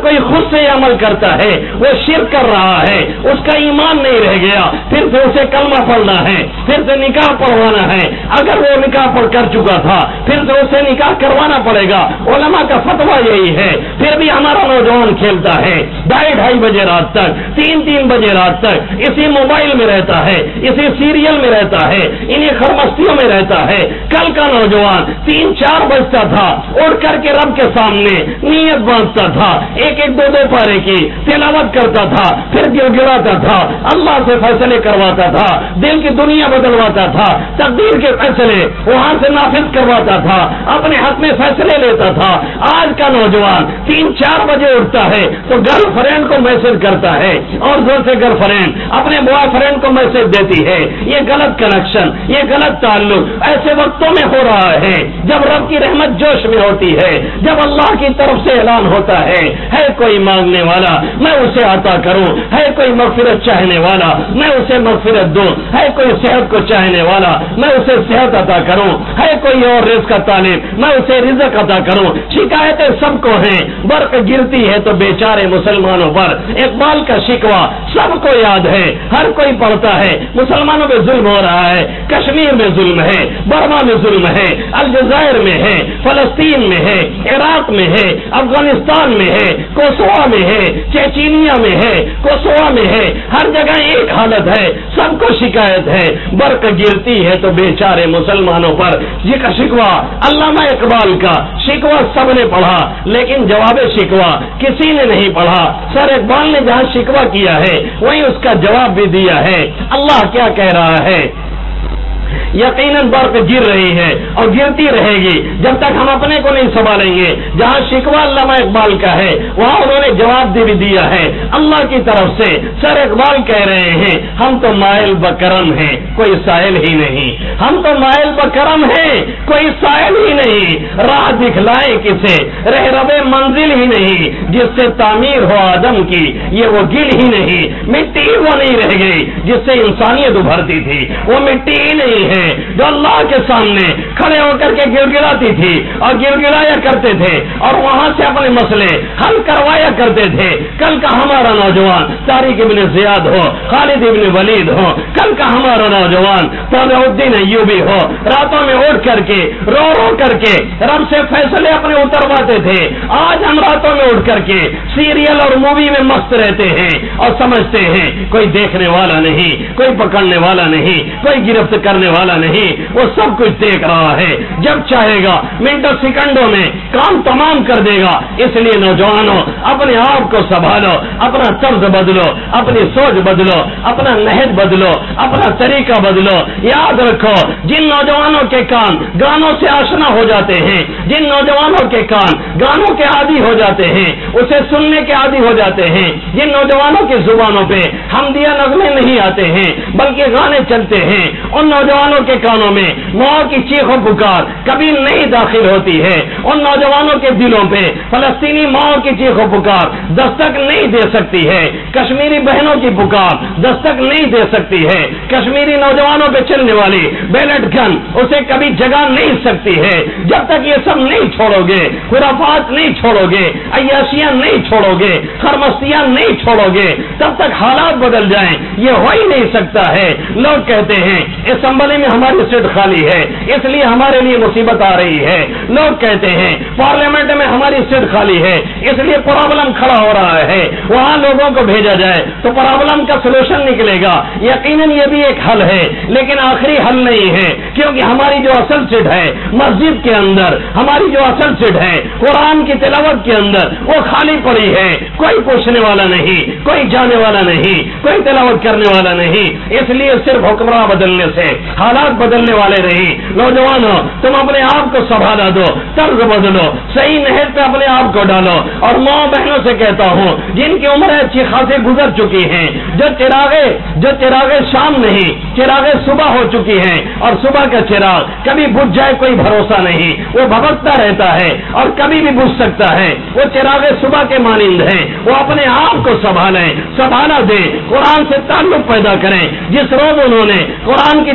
آج سے یہ عمل کرتا ہے وہ شرک کر رہا ہے، اس کا ایمان نہیں رہ گیا، پھر سے اسے کلمہ پڑھنا ہے، پھر سے نکاح پڑھوانا ہے، اگر وہ نکاح پڑھ کر چکا تھا پھر سے اسے نکاح کروانا پڑے گا، علماء کا فتویٰ یہی ہے۔ پھر بھی ہمارا نوجوان کھیلتا ہے 2:30 بجے رات تک، 3 بجے رات تک اسی موبائل میں رہتا ہے، اسی سیریل میں رہتا ہے، انہی خرمستیوں میں رہتا ہے۔ کل کا نوجوان 3-4 بجتا تھا اٹھ کر کے رب کے سامنے نیت باندھتا تھا، 1-2 پارے کی تلاوت کرتا تھا، پھر گر گراتا تھا، اللہ سے فیصلے کرواتا تھا، دل کی دنیا بدلواتا تھا، تقدیر کے فیصلے وہاں سے نافذ کرواتا تھا، اپنے حق میں فیصلے لیتا تھا۔ آج کا نوجوان 3-4 بجے اٹھتا ہے تو گرل فرینڈ کو میسج کرتا ہے اور زور سے گرل فرینڈ اپنے بوائے فرینڈ کو میسج دیتی ہے۔ یہ غلط کنیکشن، یہ غلط تعلق ایسے وقتوں میں ہو رہا ہے جب رب کی رحمت جوش میں ہوتی ہے، جب اللہ کی طرف سے اعلان ہوتا ہے کوئی مانگنے والا میں اسے عطا کروں، ہے کوئی مغفرت چاہنے والا میں اسے مغفرت دوں، ہے کوئی صحت کو چاہنے والا میں اسے صحت عطا کروں، ہے کوئی اور رزق کا طالب میں اسے رزق عطا کروں۔ شکایتیں سب کو ہیں، برق گرتی ہے تو بیچارے مسلمانوں پر، اقبال کا شکوہ سب کو یاد ہے، ہر کوئی پڑھتا ہے، مسلمانوں پہ ظلم ہو رہا ہے، کشمیر میں ظلم ہے، برما میں ظلم ہے، الجزائر میں ہے، فلسطین میں ہے، عراق میں ہے، افغانستان میں ہے، کوسووا میں ہے، چیچینیا میں ہے، کوسووا میں ہے، ہر جگہ ایک حالت ہے، سب کو شکایت ہے، برق گرتی ہے تو بیچارے مسلمانوں پر۔ یہ کا شکوہ علامہ اقبال کا شکوہ سب نے پڑھا لیکن جواب شکوہ کسی نے نہیں پڑھا۔ سر اقبال نے جہاں شکوہ کیا ہے وہیں اس کا جواب بھی دیا ہے۔ اللہ کیا کہہ رہا ہے؟ یقیناً برق گر رہی ہے اور گرتی رہے گی جب تک ہم اپنے کو نہیں سنبھالیں گے۔ جہاں شکوہ علامہ اقبال کا ہے وہاں انہوں نے جواب بھی دیا ہے اللہ کی طرف سے۔ سر اقبال کہہ رہے ہیں ہم تو مائل بکرم ہیں کوئی سائل ہی نہیں، ہم تو مائل بکرم ہیں کوئی سائل ہی نہیں، راہ دکھلائے کسے رہ ربے منزل ہی نہیں، جس سے تعمیر ہو آدم کی یہ وہ گل ہی نہیں، مٹی وہ نہیں رہ گئی جس سے انسانیت ابھرتی تھی، وہ مٹی ہی نہیں ہے جو اللہ کے سامنے کھڑے ہو کر کے گر گراتی تھی اور گر گرایا کرتے تھے اور وہاں سے اپنے مسئلے حل کروایا کرتے تھے۔ کل کا ہمارا نوجوان طارق ابن زیاد ہو، خالد ابن ولید ہو، کل کا ہمارا نوجوان طلع الدین ایوبی ہو، راتوں میں اٹھ کر کے رو رو کر کے رب سے فیصلے اپنے اترواتے تھے۔ آج ہم راتوں میں اٹھ کر کے سیریل اور مووی میں مست رہتے ہیں اور سمجھتے ہیں کوئی دیکھنے والا نہیں، کوئی پکڑنے والا نہیں، کوئی گرفت کرنے والا نہیں، وہ سب کچھ دیکھ رہا ہے، جب چاہے گا منٹوں سیکنڈوں میں کام تمام کر دے گا۔ اس لیے نوجوانوں اپنے آپ کو سنبھالو، اپنا طرز بدلو، اپنی سوچ بدلو، اپنا نہج بدلو، اپنا طریقہ بدلو۔ یاد رکھو جن نوجوانوں کے کان گانوں سے آشنا ہو جاتے ہیں، جن نوجوانوں کے کان گانوں کے عادی ہو جاتے ہیں، اسے سننے کے عادی ہو جاتے ہیں، جن نوجوانوں کی زبانوں پہ حمدیہ نغمے نہیں آتے ہیں بلکہ گانے چلتے ہیں، ان نوجوانوں کے کانوں میں ماں کی چیخ و پکار کبھی نہیں داخل ہوتی ہے، ان نوجوانوں کے دلوں پہ فلسطینی ماں کی چیخ و پکار دستک نہیں دے سکتی ہے، کشمیری بہنوں کی پکار دستک نہیں دے سکتی ہے، کشمیری نوجوانوں پہ چلنے والی بیلٹ گن اسے کبھی جگہ نہیں سکتی ہے۔ جب تک یہ سب نہیں چھوڑو گے، خرافات نہیں چھوڑو گے، عیاشیاں نہیں چھوڑو گے، خرمستیاں نہیں چھوڑو گے، تب تک حالات بدل جائیں یہ ہو ہی نہیں سکتا ہے۔ لوگ کہتے ہیں اسمبلی میں ہماری سیٹ خالی ہے اس لیے ہمارے لیے مصیبت آ رہی ہے، لوگ کہتے ہیں پارلیمنٹ میں ہماری سیٹ خالی ہے اس لیے پرابلم کھڑا ہو رہا ہے، وہاں لوگوں کو بھیجا جائے تو پرابلم کا سولوشن نکلے گا۔ یقیناً یہ بھی ایک حل ہے لیکن آخری حل نہیں ہے، کیونکہ ہماری جو اصل سیٹ ہے مسجد کے اندر، ہماری جو اصل سیٹ ہے قرآن کی تلاوت کے اندر وہ خالی پڑی ہے، کوئی پوچھنے والا نہیں، کوئی جانے والا نہیں، کوئی تلاوت کرنے والا نہیں۔ اس لیے صرف حکمراں بدلنے سے حالات بدلنے والے نہیں۔ نوجوانوں تم اپنے آپ کو سنبھالا دو، طرز بدلو، صحیح نہج پہ اپنے آپ کو ڈالو۔ اور ماں بہنوں سے کہتا ہوں جن کی عمریں اچھی خاصی گزر چکی ہیں، جو چراغ شام نہیں چراغ صبح ہو چکی ہیں، اور صبح کا چراغ کبھی بجھ جائے کوئی بھروسہ نہیں، وہ بھبکتا رہتا ہے اور کبھی بھی بجھ سکتا ہے، وہ چراغ صبح کے مانند ہیں۔ وہ اپنے آپ کو سنبھالا دیں، قرآن سے تعلق پیدا کریں۔ جس روز انہوں نے قرآن کی تلاوت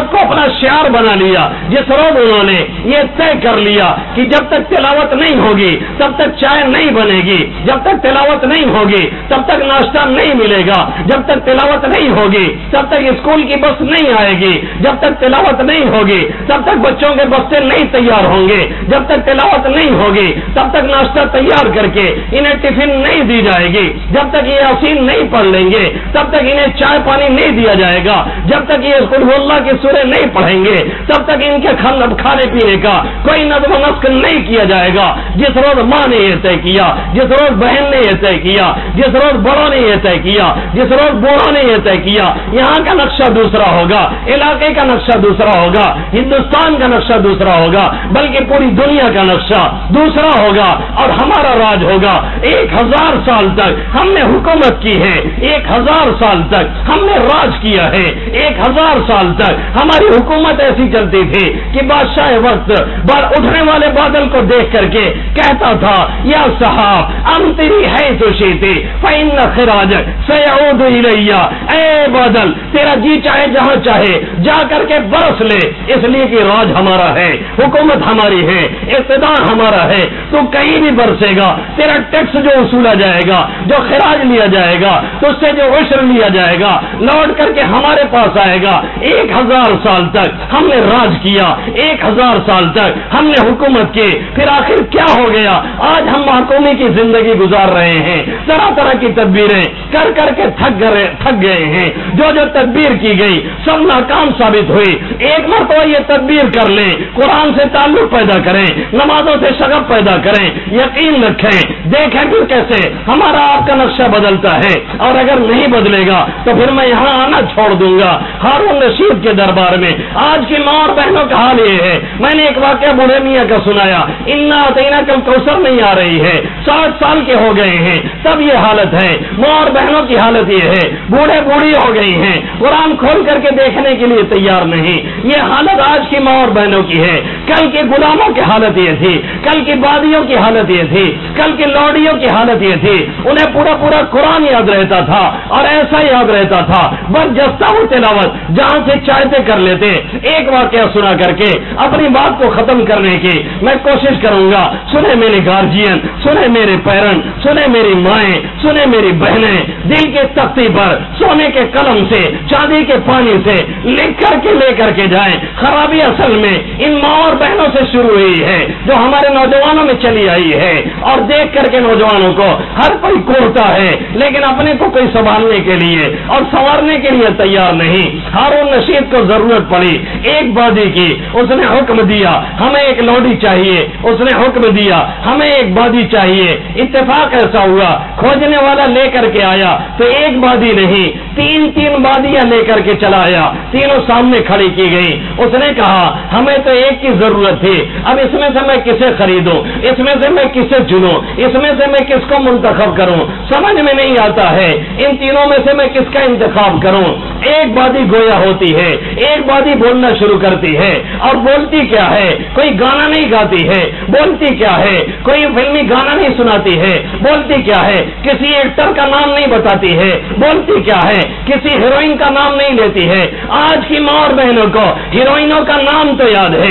روز کو اپنا شعار بنا لیا، جس روز انہوں نے یہ طے کر لیا کہ جب تک تلاوت نہیں ہوگی تب تک چائے نہیں بنے گی، جب تک تلاوت نہیں ہوگی تب تک ناشتہ نہیں ملے گا، جب تک تلاوت نہیں ہوگی تب تک اسکول کی بس نہیں آئے گی، جب تک تلاوت نہیں ہوگی تب تک بچوں کے بستے نہیں تیار ہوں گے، جب تک تلاوت نہیں ہوگی تب تک ناشتہ تیار کر کے انہیں ٹفن نہیں دی جائے گی، جب تک یہ یاسین نہیں پڑھ لیں گے تب تک انہیں چائے پانی نہیں دیا جائے گا، جب تک یہ قل ہو اللہ کی سورہ نہیں پڑھیں گے تب تک ان کے کھانے پینے کا کوئی نظم و نسق نہیں کیا جائے گا۔ جس روز ماں نے یہ طے کیا، جس روز بہن نے یہ طے کیا، جس روز بڑوں نے یہ طے کیا، جس روز بوڑھوں نے یہ طے کیا، یہاں کا نقشہ دوسرا ہوگا، علاقے کا نقشہ دوسرا ہوگا، ہندوستان کا نقشہ دوسرا ہوگا، بلکہ پوری دنیا کا نقشہ دوسرا ہوگا اور ہمارا راج ہوگا۔ 1000 سال تک ہم نے حکومت کی ہے، 1000 سال تک ہم نے راج کیا ہے، 1000 سال تک ہماری حکومت ایسی چلتی تھی کہ بادشاہ وقت اٹھنے والے بادل کو دیکھ کر کے کہتا تھا یا صاحب امطری ہے تو شیتی فإن خراجک سیعود الیہ، اے بادل تیرا جی چاہے جہاں چاہے جا کر کے برس لے، اس لیے کہ راج ہمارا ہے، حکومت ہماری ہے، اقتدار ہمارا ہے، تو کہیں بھی برسے گا، تیرا ٹیکس جو وصولا جائے گا، جو خراج لیا جائے گا، تو اس سے جو عشر لیا جائے گا لوٹ کر کے ہمارے پاس آئے گا۔ 1000 سال تک ہم نے راج کیا، 1000 سال تک ہم نے حکومت کی، پھر آخر کیا ہو گیا؟ آج ہم محکومی کی زندگی گزار رہے ہیں، طرح طرح کی تدبیریں کر کر کے تھک گئے ہیں، جو تدبیر کی گئی سب ناکام ثابت ہوئی۔ ایک مرتبہ یہ تدبیر کر لیں، قرآن سے تعلق پیدا کریں، نمازوں سے شغف پیدا کریں، یقین رکھیں، دیکھیں پھر کیسے ہمارا آپ کا نقشہ بدلتا ہے، اور اگر نہیں بدلے گا تو پھر میں یہاں آنا چھوڑ دوں گا ہارون رشید کے دربار میں۔ آج کی ماں اور بہنوں کا حال یہ ہے، میں نے ایک واقعہ بوڑھے میاں کا سنایا، انا اعطیناک الکوثر نہیں آ رہی ہے، 60 سال کے ہو گئے ہیں تب یہ حالت ہے، ماں اور بہنوں کی حالت یہ ہے، بوڑھے بوڑھی ہو گئی ہیں، قرآن کھول کر کے دیکھنے کے لیے تیار نہیں۔ یہ حالت آج کی ماں اور بہنوں کی ہے۔ کل کے غلاموں کی حالت یہ تھی، کل کی بادیوں کی حالت یہ تھی، کل کی لوڈیوں کی حالت یہ تھی، انہیں پورا قرآن یاد رہتا تھا اور ایسا یاد رہتا تھا، بس جستا وہ تلاوت جہاں سے چاہتے کر لیتے۔ ایک واقعہ سنا کر کے اپنی بات کو ختم کرنے کی میں کوشش کروں گا۔ سنے میرے گارجین، سنے میرے پیرنٹ، سنے میری مائیں، سنے میری بہنیں، دل کے تختی پر سونے کے قلم سے چاندی کے پانی سے لکھ کر کے لے کر کے جائیں۔ خرابی اصل میں ان ماں اور بہنوں سے شروع ہوئی ہے جو ہمارے نوجوانوں میں چلی آئی ہے، اور دیکھ کر کے نوجوانوں کو ہر کوئی کوڑتا ہے لیکن اپنے کو کوئی سنبھالنے کے لیے اور سنوارنے کے لیے تیار نہیں۔ ہارون رشید کو ضرورت پڑی ایک بادی کی، اس نے حکم دیا ہمیں ایک لوڈی چاہیے، اس نے حکم دیا ہمیں ایک بادی چاہیے۔ اتفاق ایسا ہوا کھوجنے والا لے کر کے آیا تو ایک بادی نہیں، تین بادیاں لے کر کے چلا آیا، تینوں سامنے کھڑی کی گئی۔ اس نے کہا ہمیں تو ایک کی ضرورت تھی، اب اس میں سے میں کسے خریدوں، اس میں سے میں کسے چنوں، اس میں سے میں کس کو منتخب کروں، سمجھ میں نہیں آتا ہے، ان تینوں میں سے میں کس کا انتخاب کروں۔ ایک بادی گویا ہوتی ہے، ایک بادی بولنا شروع کرتی ہے، اور بولتی کیا ہے؟ کوئی گانا نہیں گاتی ہے، بولتی کیا ہے؟ کوئی فلمی گانا نہیں سناتی ہے، بولتی کیا ہے؟ کسی ایکٹر کا نام نہیں بتاتی ہے، بولتی کیا ہے؟ کسی ہیروئن کا نام نہیں لیتی ہے۔ آج کی ماں اور بہنوں کو ہیروئنوں کا نام تو یاد ہے،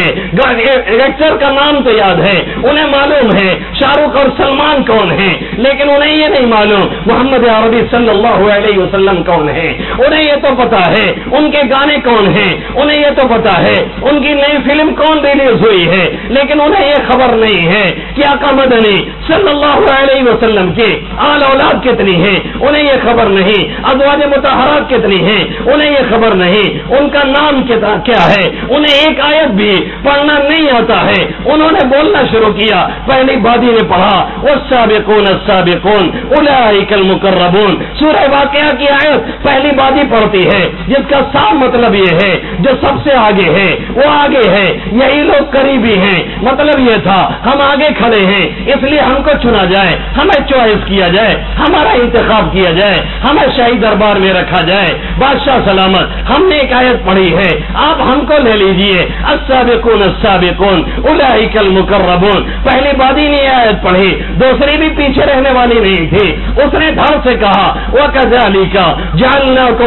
ایکٹر کا نام تو یاد ہے، انہیں معلوم ہے شاہ رخ اور سلمان کون ہیں، لیکن انہیں یہ نہیں معلوم محمد عربی صلی اللہ علیہ وسلم کون ہے۔ انہیں یہ تو پتا ہے ان کے گانے کون ہیں، انہیں یہ تو پتا ہے ان کی نئی فلم کون ریلیز ہوئی ہے، لیکن انہیں یہ خبر نہیں ہے کہ آقا مدنی صلی اللہ علیہ وسلم کی آل اولاد کتنی ہیں، انہیں یہ خبر نہیں، ازواج مطہرات کتنی ہیں، انہیں یہ خبر نہیں، ان کا نام کیا ہے، انہیں ایک آیت بھی پڑھنا نہیں آتا ہے۔ انہوں نے بولنا شروع کیا، پہلی بادی نے پڑھا والسابقون السابقون اولئک المقربون، سورہ واقعہ کی آیت پہلی بادی پڑھتی ہے جس کا صاف مطلب یہ ہے جو سب سے آگے ہے وہ آگے ہے، یہی لوگ قریبی ہیں۔ مطلب یہ تھا ہم آگے کھڑے ہیں اس لیے ہم کو چنا جائے، ہمیں چوائس کیا جائے، ہمارا انتخاب کیا جائے، ہمیں شاہی دربار میں رکھا جائے۔ بادشاہ سلامت، ہم نے ایک آیت پڑھی ہے، آپ ہم کو لے لیجئے، السابقون السابقون اولئک المقربون۔ پہلی بادی نے یہ آیت پڑھی، دوسری بھی پیچھے رہنے والی نہیں تھی، اس نے دھڑ سے کہا وَكَذَلِكَ جَعَلْنَاكُمْ أُمَّةً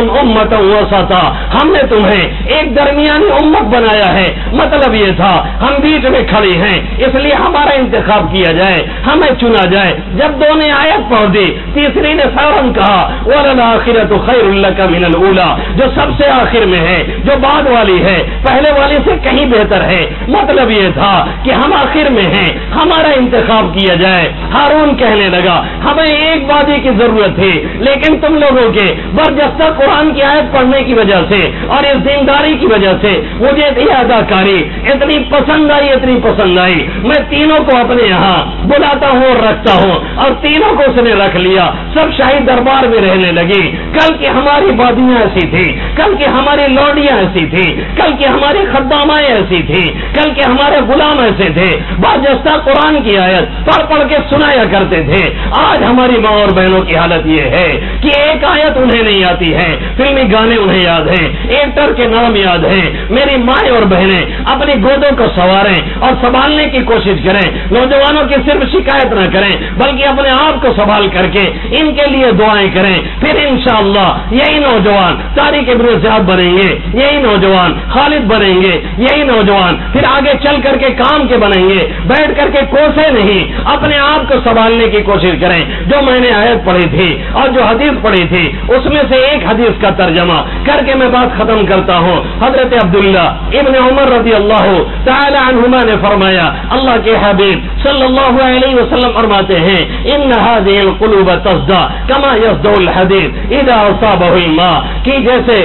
उम्मतन वसता, हमने तुम्हें एक दरमियानी उम्मत बनाया है। मतलब ये था हम बीच में खड़े हैं, इसलिए हमारा इंतखाब किया जाए, हमें चुना जाए। जब दोनों ने आयत पढ़ दी, तीसरी ने फौरन कहा वलल आखिरतु खैरुल लका मिनल ऊला, जो सबसे आखिर में है, जो बाद वाली है, पहले वाली से कहीं बेहतर है। मतलब ये था कि हम आखिर में हैं, हमारा इंतखाब किया जाए। हारून कहने लगा हमें एक वादे की जरूरत थी, लेकिन तुम लोगों के बरजस्ता कुरान की आयत पढ़ने की वजह से और इस दीनदारी की वजह से मुझे ये अदाकारी इतनी पसंद आई, इतनी पसंद आई, मैं तीनों को अपने यहाँ बुलाता हूँ और रखता हूँ, और तीनों को उसने रख लिया। सब शाही दरबार में रहने लगी। कल की हमारी वादियां ऐसी थी, कल की हमारी लौडियां ऐसी थी, कल की हमारी खद्दामाएं ऐसी थी, कल के हमारे गुलाम ऐसे थे, बरजस्ता कुरान की आयत पढ़ पढ़ के सुनाया करते थे। आज हमारी माँ और बहनों की हालत ये है कि एक आयत उन्हें नहीं आती है, फिल्मी गाने उन्हें याद हैं, एक्टर के नाम याद हैं। मेरी माँ और बहनें अपनी गोदों को संवारें और संभालने की कोशिश करें। नौजवानों की सिर्फ शिकायत न करें, बल्कि अपने आप को संभाल करके इनके लिए दुआएं करें। फिर इंशाअल्लाह यही नौजवान तारिक इब्न ज़ियाद बनेंगे, यही नौजवान खालिद बनेंगे, यही नौजवान फिर आगे चल करके काम के बनेंगे। बैठ करके कोसे नहीं, अपने आप को संभालने की कोशिश करें। जो मैंने आयत पढ़ी थी और जो हदीस पढ़ी थी, उसमें से एक हदीस का तर्जमा करके मैं बात खत्म करता हूँ। हजरत अब्दुल्ला इब्न उमर रज़ी अल्लाह तआला अन्हुमा ने फरमाया, अल्लाह के हबीब सल्लल्लाहु अलैहि वसल्लम फरमाते हैं, इन्न हाज़िहिल क़ुलूब तज़दा कमा यज़दुल हदीद इज़ा असाबहुल मा, कि जैसे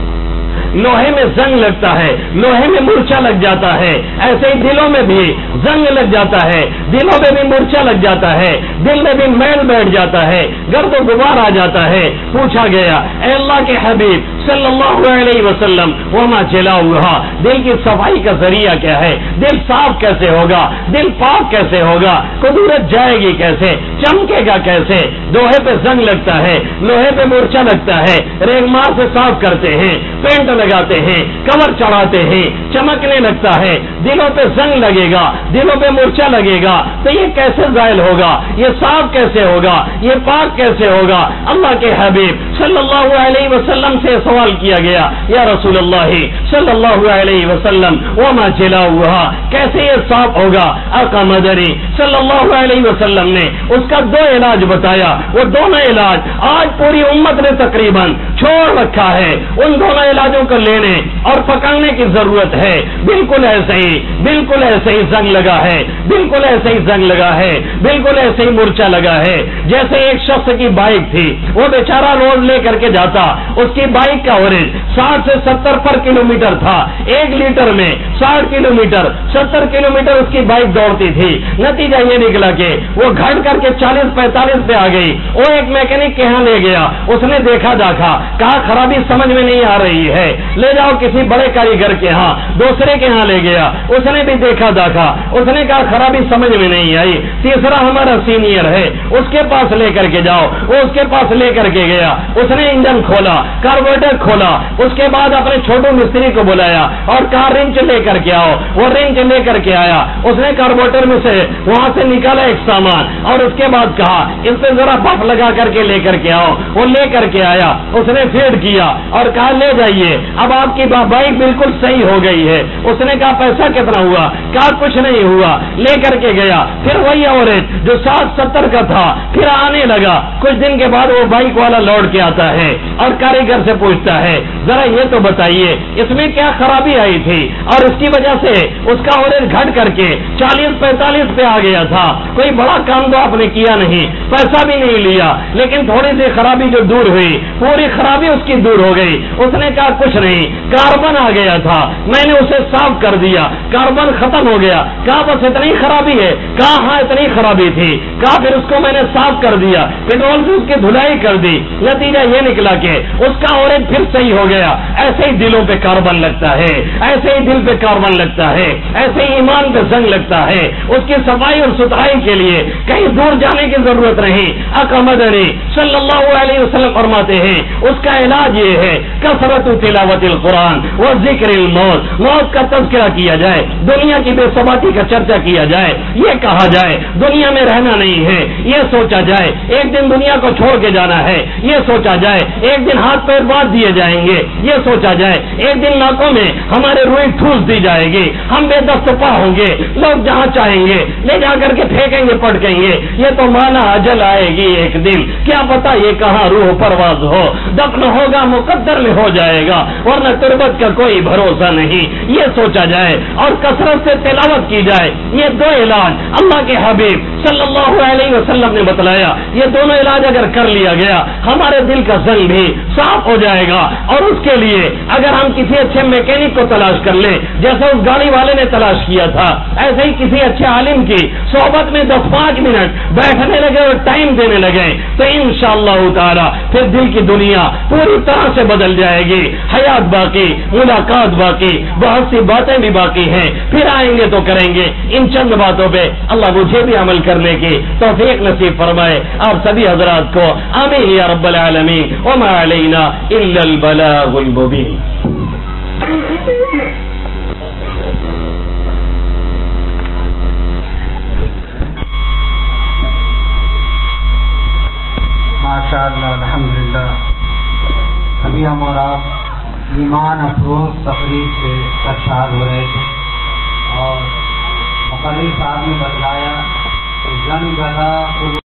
लोहे में जंग लगता है, लोहे में मूर्छा लग जाता है, ऐसे ही दिलों में भी जंग लग जाता है, दिलों में भी मूर्छा लग जाता है, दिल में भी मैल बैठ जाता है, गर्द गुबार आ जाता है। पूछा गया, ऐ अल्लाह के हबीब सल्लल्लाहु अलैहि वसल्लम, वमा जलाउहा, दिल की सफाई का जरिया क्या है? दिल साफ कैसे होगा? दिल पाक कैसे होगा? कुदरत जाएगी कैसे? चमकेगा कैसे? लोहे पे जंग लगता है, लोहे पे मूर्छा लगता है, रेगमार से साफ करते हैं, पेंट लगाते हैं, कवर चढ़ाते हैं, चमकने लगता है। दिलों पे जंग लगेगा, दिलों पे मूर्छा लगेगा, तो ये कैसे जायल होगा? ये साफ कैसे होगा? ये पाक कैसे होगा? अल्लाह के हबीब सल्लल्लाहु अलैहि वसल्लम से सवाल किया गया, या रसूल अल्लाह सल्लल्लाहु अलैहि वसल्लम वमा जलाउहा, कैसे ये साफ होगा? आका मदनी सल्लल्लाहु अलैहि वसल्लम ने उसका दो इलाज बताया। वो दोनों इलाज आज पूरी उम्मत ने तकरीबन छोड़ रखा है। उन दोनों इलाजों को लेने और पकड़ने की जरूरत है। बिल्कुल ऐसे ही जंग लगा है, बिल्कुल ऐसे ही जंग लगा है, बिल्कुल ऐसे ही मूर्छा लगा है। जैसे एक शख्स की बाइक थी, वो बेचारा रोज लेकर के जाता, उसकी बाइक का एवरेज 60 से 70 पर किलोमीटर था। 1 लीटर में 60 किलोमीटर 70 किलोमीटर उसकी बाइक दौड़ती थी। नतीजा ये निकला कि वो घट करके 40-45 पे आ गई। वो एक मैकेनिक के यहाँ ले गया, उसने देखा दाखा, कहा खराबी समझ में नहीं आ रही है, ले जाओ किसी बड़े कारीगर के यहाँ। दूसरे के यहाँ ले गया, उसने भी देखा दाखा, उसने कहा खराबी समझ में नहीं आई। तीसरा हमारा सीनियर है, उसके पास लेकर के जाओ। वो उसके पास लेकर के गया, उसने इंजन खोला, कार्बोरेटर खोला, उसके बाद अपने छोटू मिस्त्री को बुलाया और कहा रिंच लेकर के आओ। वो रिंच लेकर के आया, उसने कार्बोरेटर में से वहां से निकाला एक सामान और उसके बाद कहा इस पे जरा बफ लगा करके लेकर के आओ। वो लेकर के आया, उसने फीड किया और कहा ले जाइए, अब आपकी बाइक बिल्कुल सही हो गई है। उसने कहा पैसा कितना हुआ? कहा कुछ नहीं हुआ। लेकर के गया, फिर वही औरत जो 60-70 का था फिर आने लगा। कुछ दिन के बाद वो बाइक वाला लौट के आता है और कारीगर से पूछता है जरा ये तो बताइए इसमें क्या खराबी आई थी और इसकी वजह से उसका औरत घट करके 40-45 पे आ गया था। कोई बड़ा काम तो आपने किया नहीं, पैसा भी नहीं लिया, लेकिन थोड़ी सी खराबी जो दूर हुई, पूरी खराबी उसकी दूर हो गई। उसने कहा कुछ नहीं, कार्बन आ गया था, मैंने उसे साफ कर दिया, कार्बन खत्म हो गया। कहा बस इतनी खराबी है? कहा हाँ इतनी खराबी थी। कहा फिर उसको मैंने साफ कर दिया, पेट्रोल से उसकी धुलाई कर दी। नतीजा ये निकला कि उसका ऑरेंज फिर सही हो गया। ऐसे ही दिलों पे कार्बन लगता है, ऐसे ही दिल पे कार्बन लगता है, ऐसे ही ईमान पे जंग लगता है। उसकी सफाई और सुथराई के लिए कहीं दूर जाने की जरूरत नहीं। आका मदनी सल्लल्लाहु अलैहि वसल्लम फरमाते हैं उसका इलाज ये है कसरतु तिलावतिल कुरान व जिक्रिल मौत, मौत का तज़किरा किया जाए, दुनिया की बेसबाती का चर्चा किया जाए, ये कहा जाए दुनिया में रहना नहीं نہیں ہے یہ سوچا جائے، ایک دن دنیا کو چھوڑ کے جانا ہے یہ سوچا جائے، ایک دن ہاتھ پیر باندھ دیے جائیں گے یہ سوچا جائے، ایک دن ناکوں میں ہمارے روئی ٹھوس دی جائے گی، ہم بے دست پا ہوں گے، لوگ جہاں چاہیں گے لے جا کر کے پھینکیں گے پٹکیں گے، یہ تو مانا اجل آئے گی ایک دن، کیا پتا یہ کہاں روح پرواز ہو، دفن ہوگا مقدر میں ہو جائے گا ورنہ تربت کا کوئی بھروسہ نہیں، یہ سوچا جائے اور کثرت سے تلاوت کی جائے۔ یہ دو علاج اللہ کے حبیب صلی اللہ علیہ وسلم نے بتلایا، یہ دونوں علاج اگر کر لیا گیا ہمارے دل کا زنگ بھی صاف ہو جائے گا، اور اس کے لیے اگر ہم کسی اچھے میکینک کو تلاش کر لیں جیسے اس گاڑی والے نے تلاش کیا تھا، ایسے ہی کسی اچھے عالم کی صحبت میں 10-5 منٹ بیٹھنے لگے اور ٹائم دینے لگے تو انشاءاللہ تعالی پھر دل کی دنیا پوری طرح سے بدل جائے گی، حیات باقی، ملاقات باقی، بہت سی باتیں بھی باقی ہیں، پھر آئیں گے تو کریں گے ان چند باتوں پہ اللہ مجھے بھی عمل کرنے کی توفیق نصیب فرمائے، آپ سبھی حضرات کو آمین یا رب العالمین، وما علینا الا البلاغ المبین۔ ماشاءاللہ الحمدللہ، ابھی ہم اور آپ ایمان افروز تقریب سے سرشار ہو رہے تھے اور مقرر صاحب نے بتلایا کہ زن گلا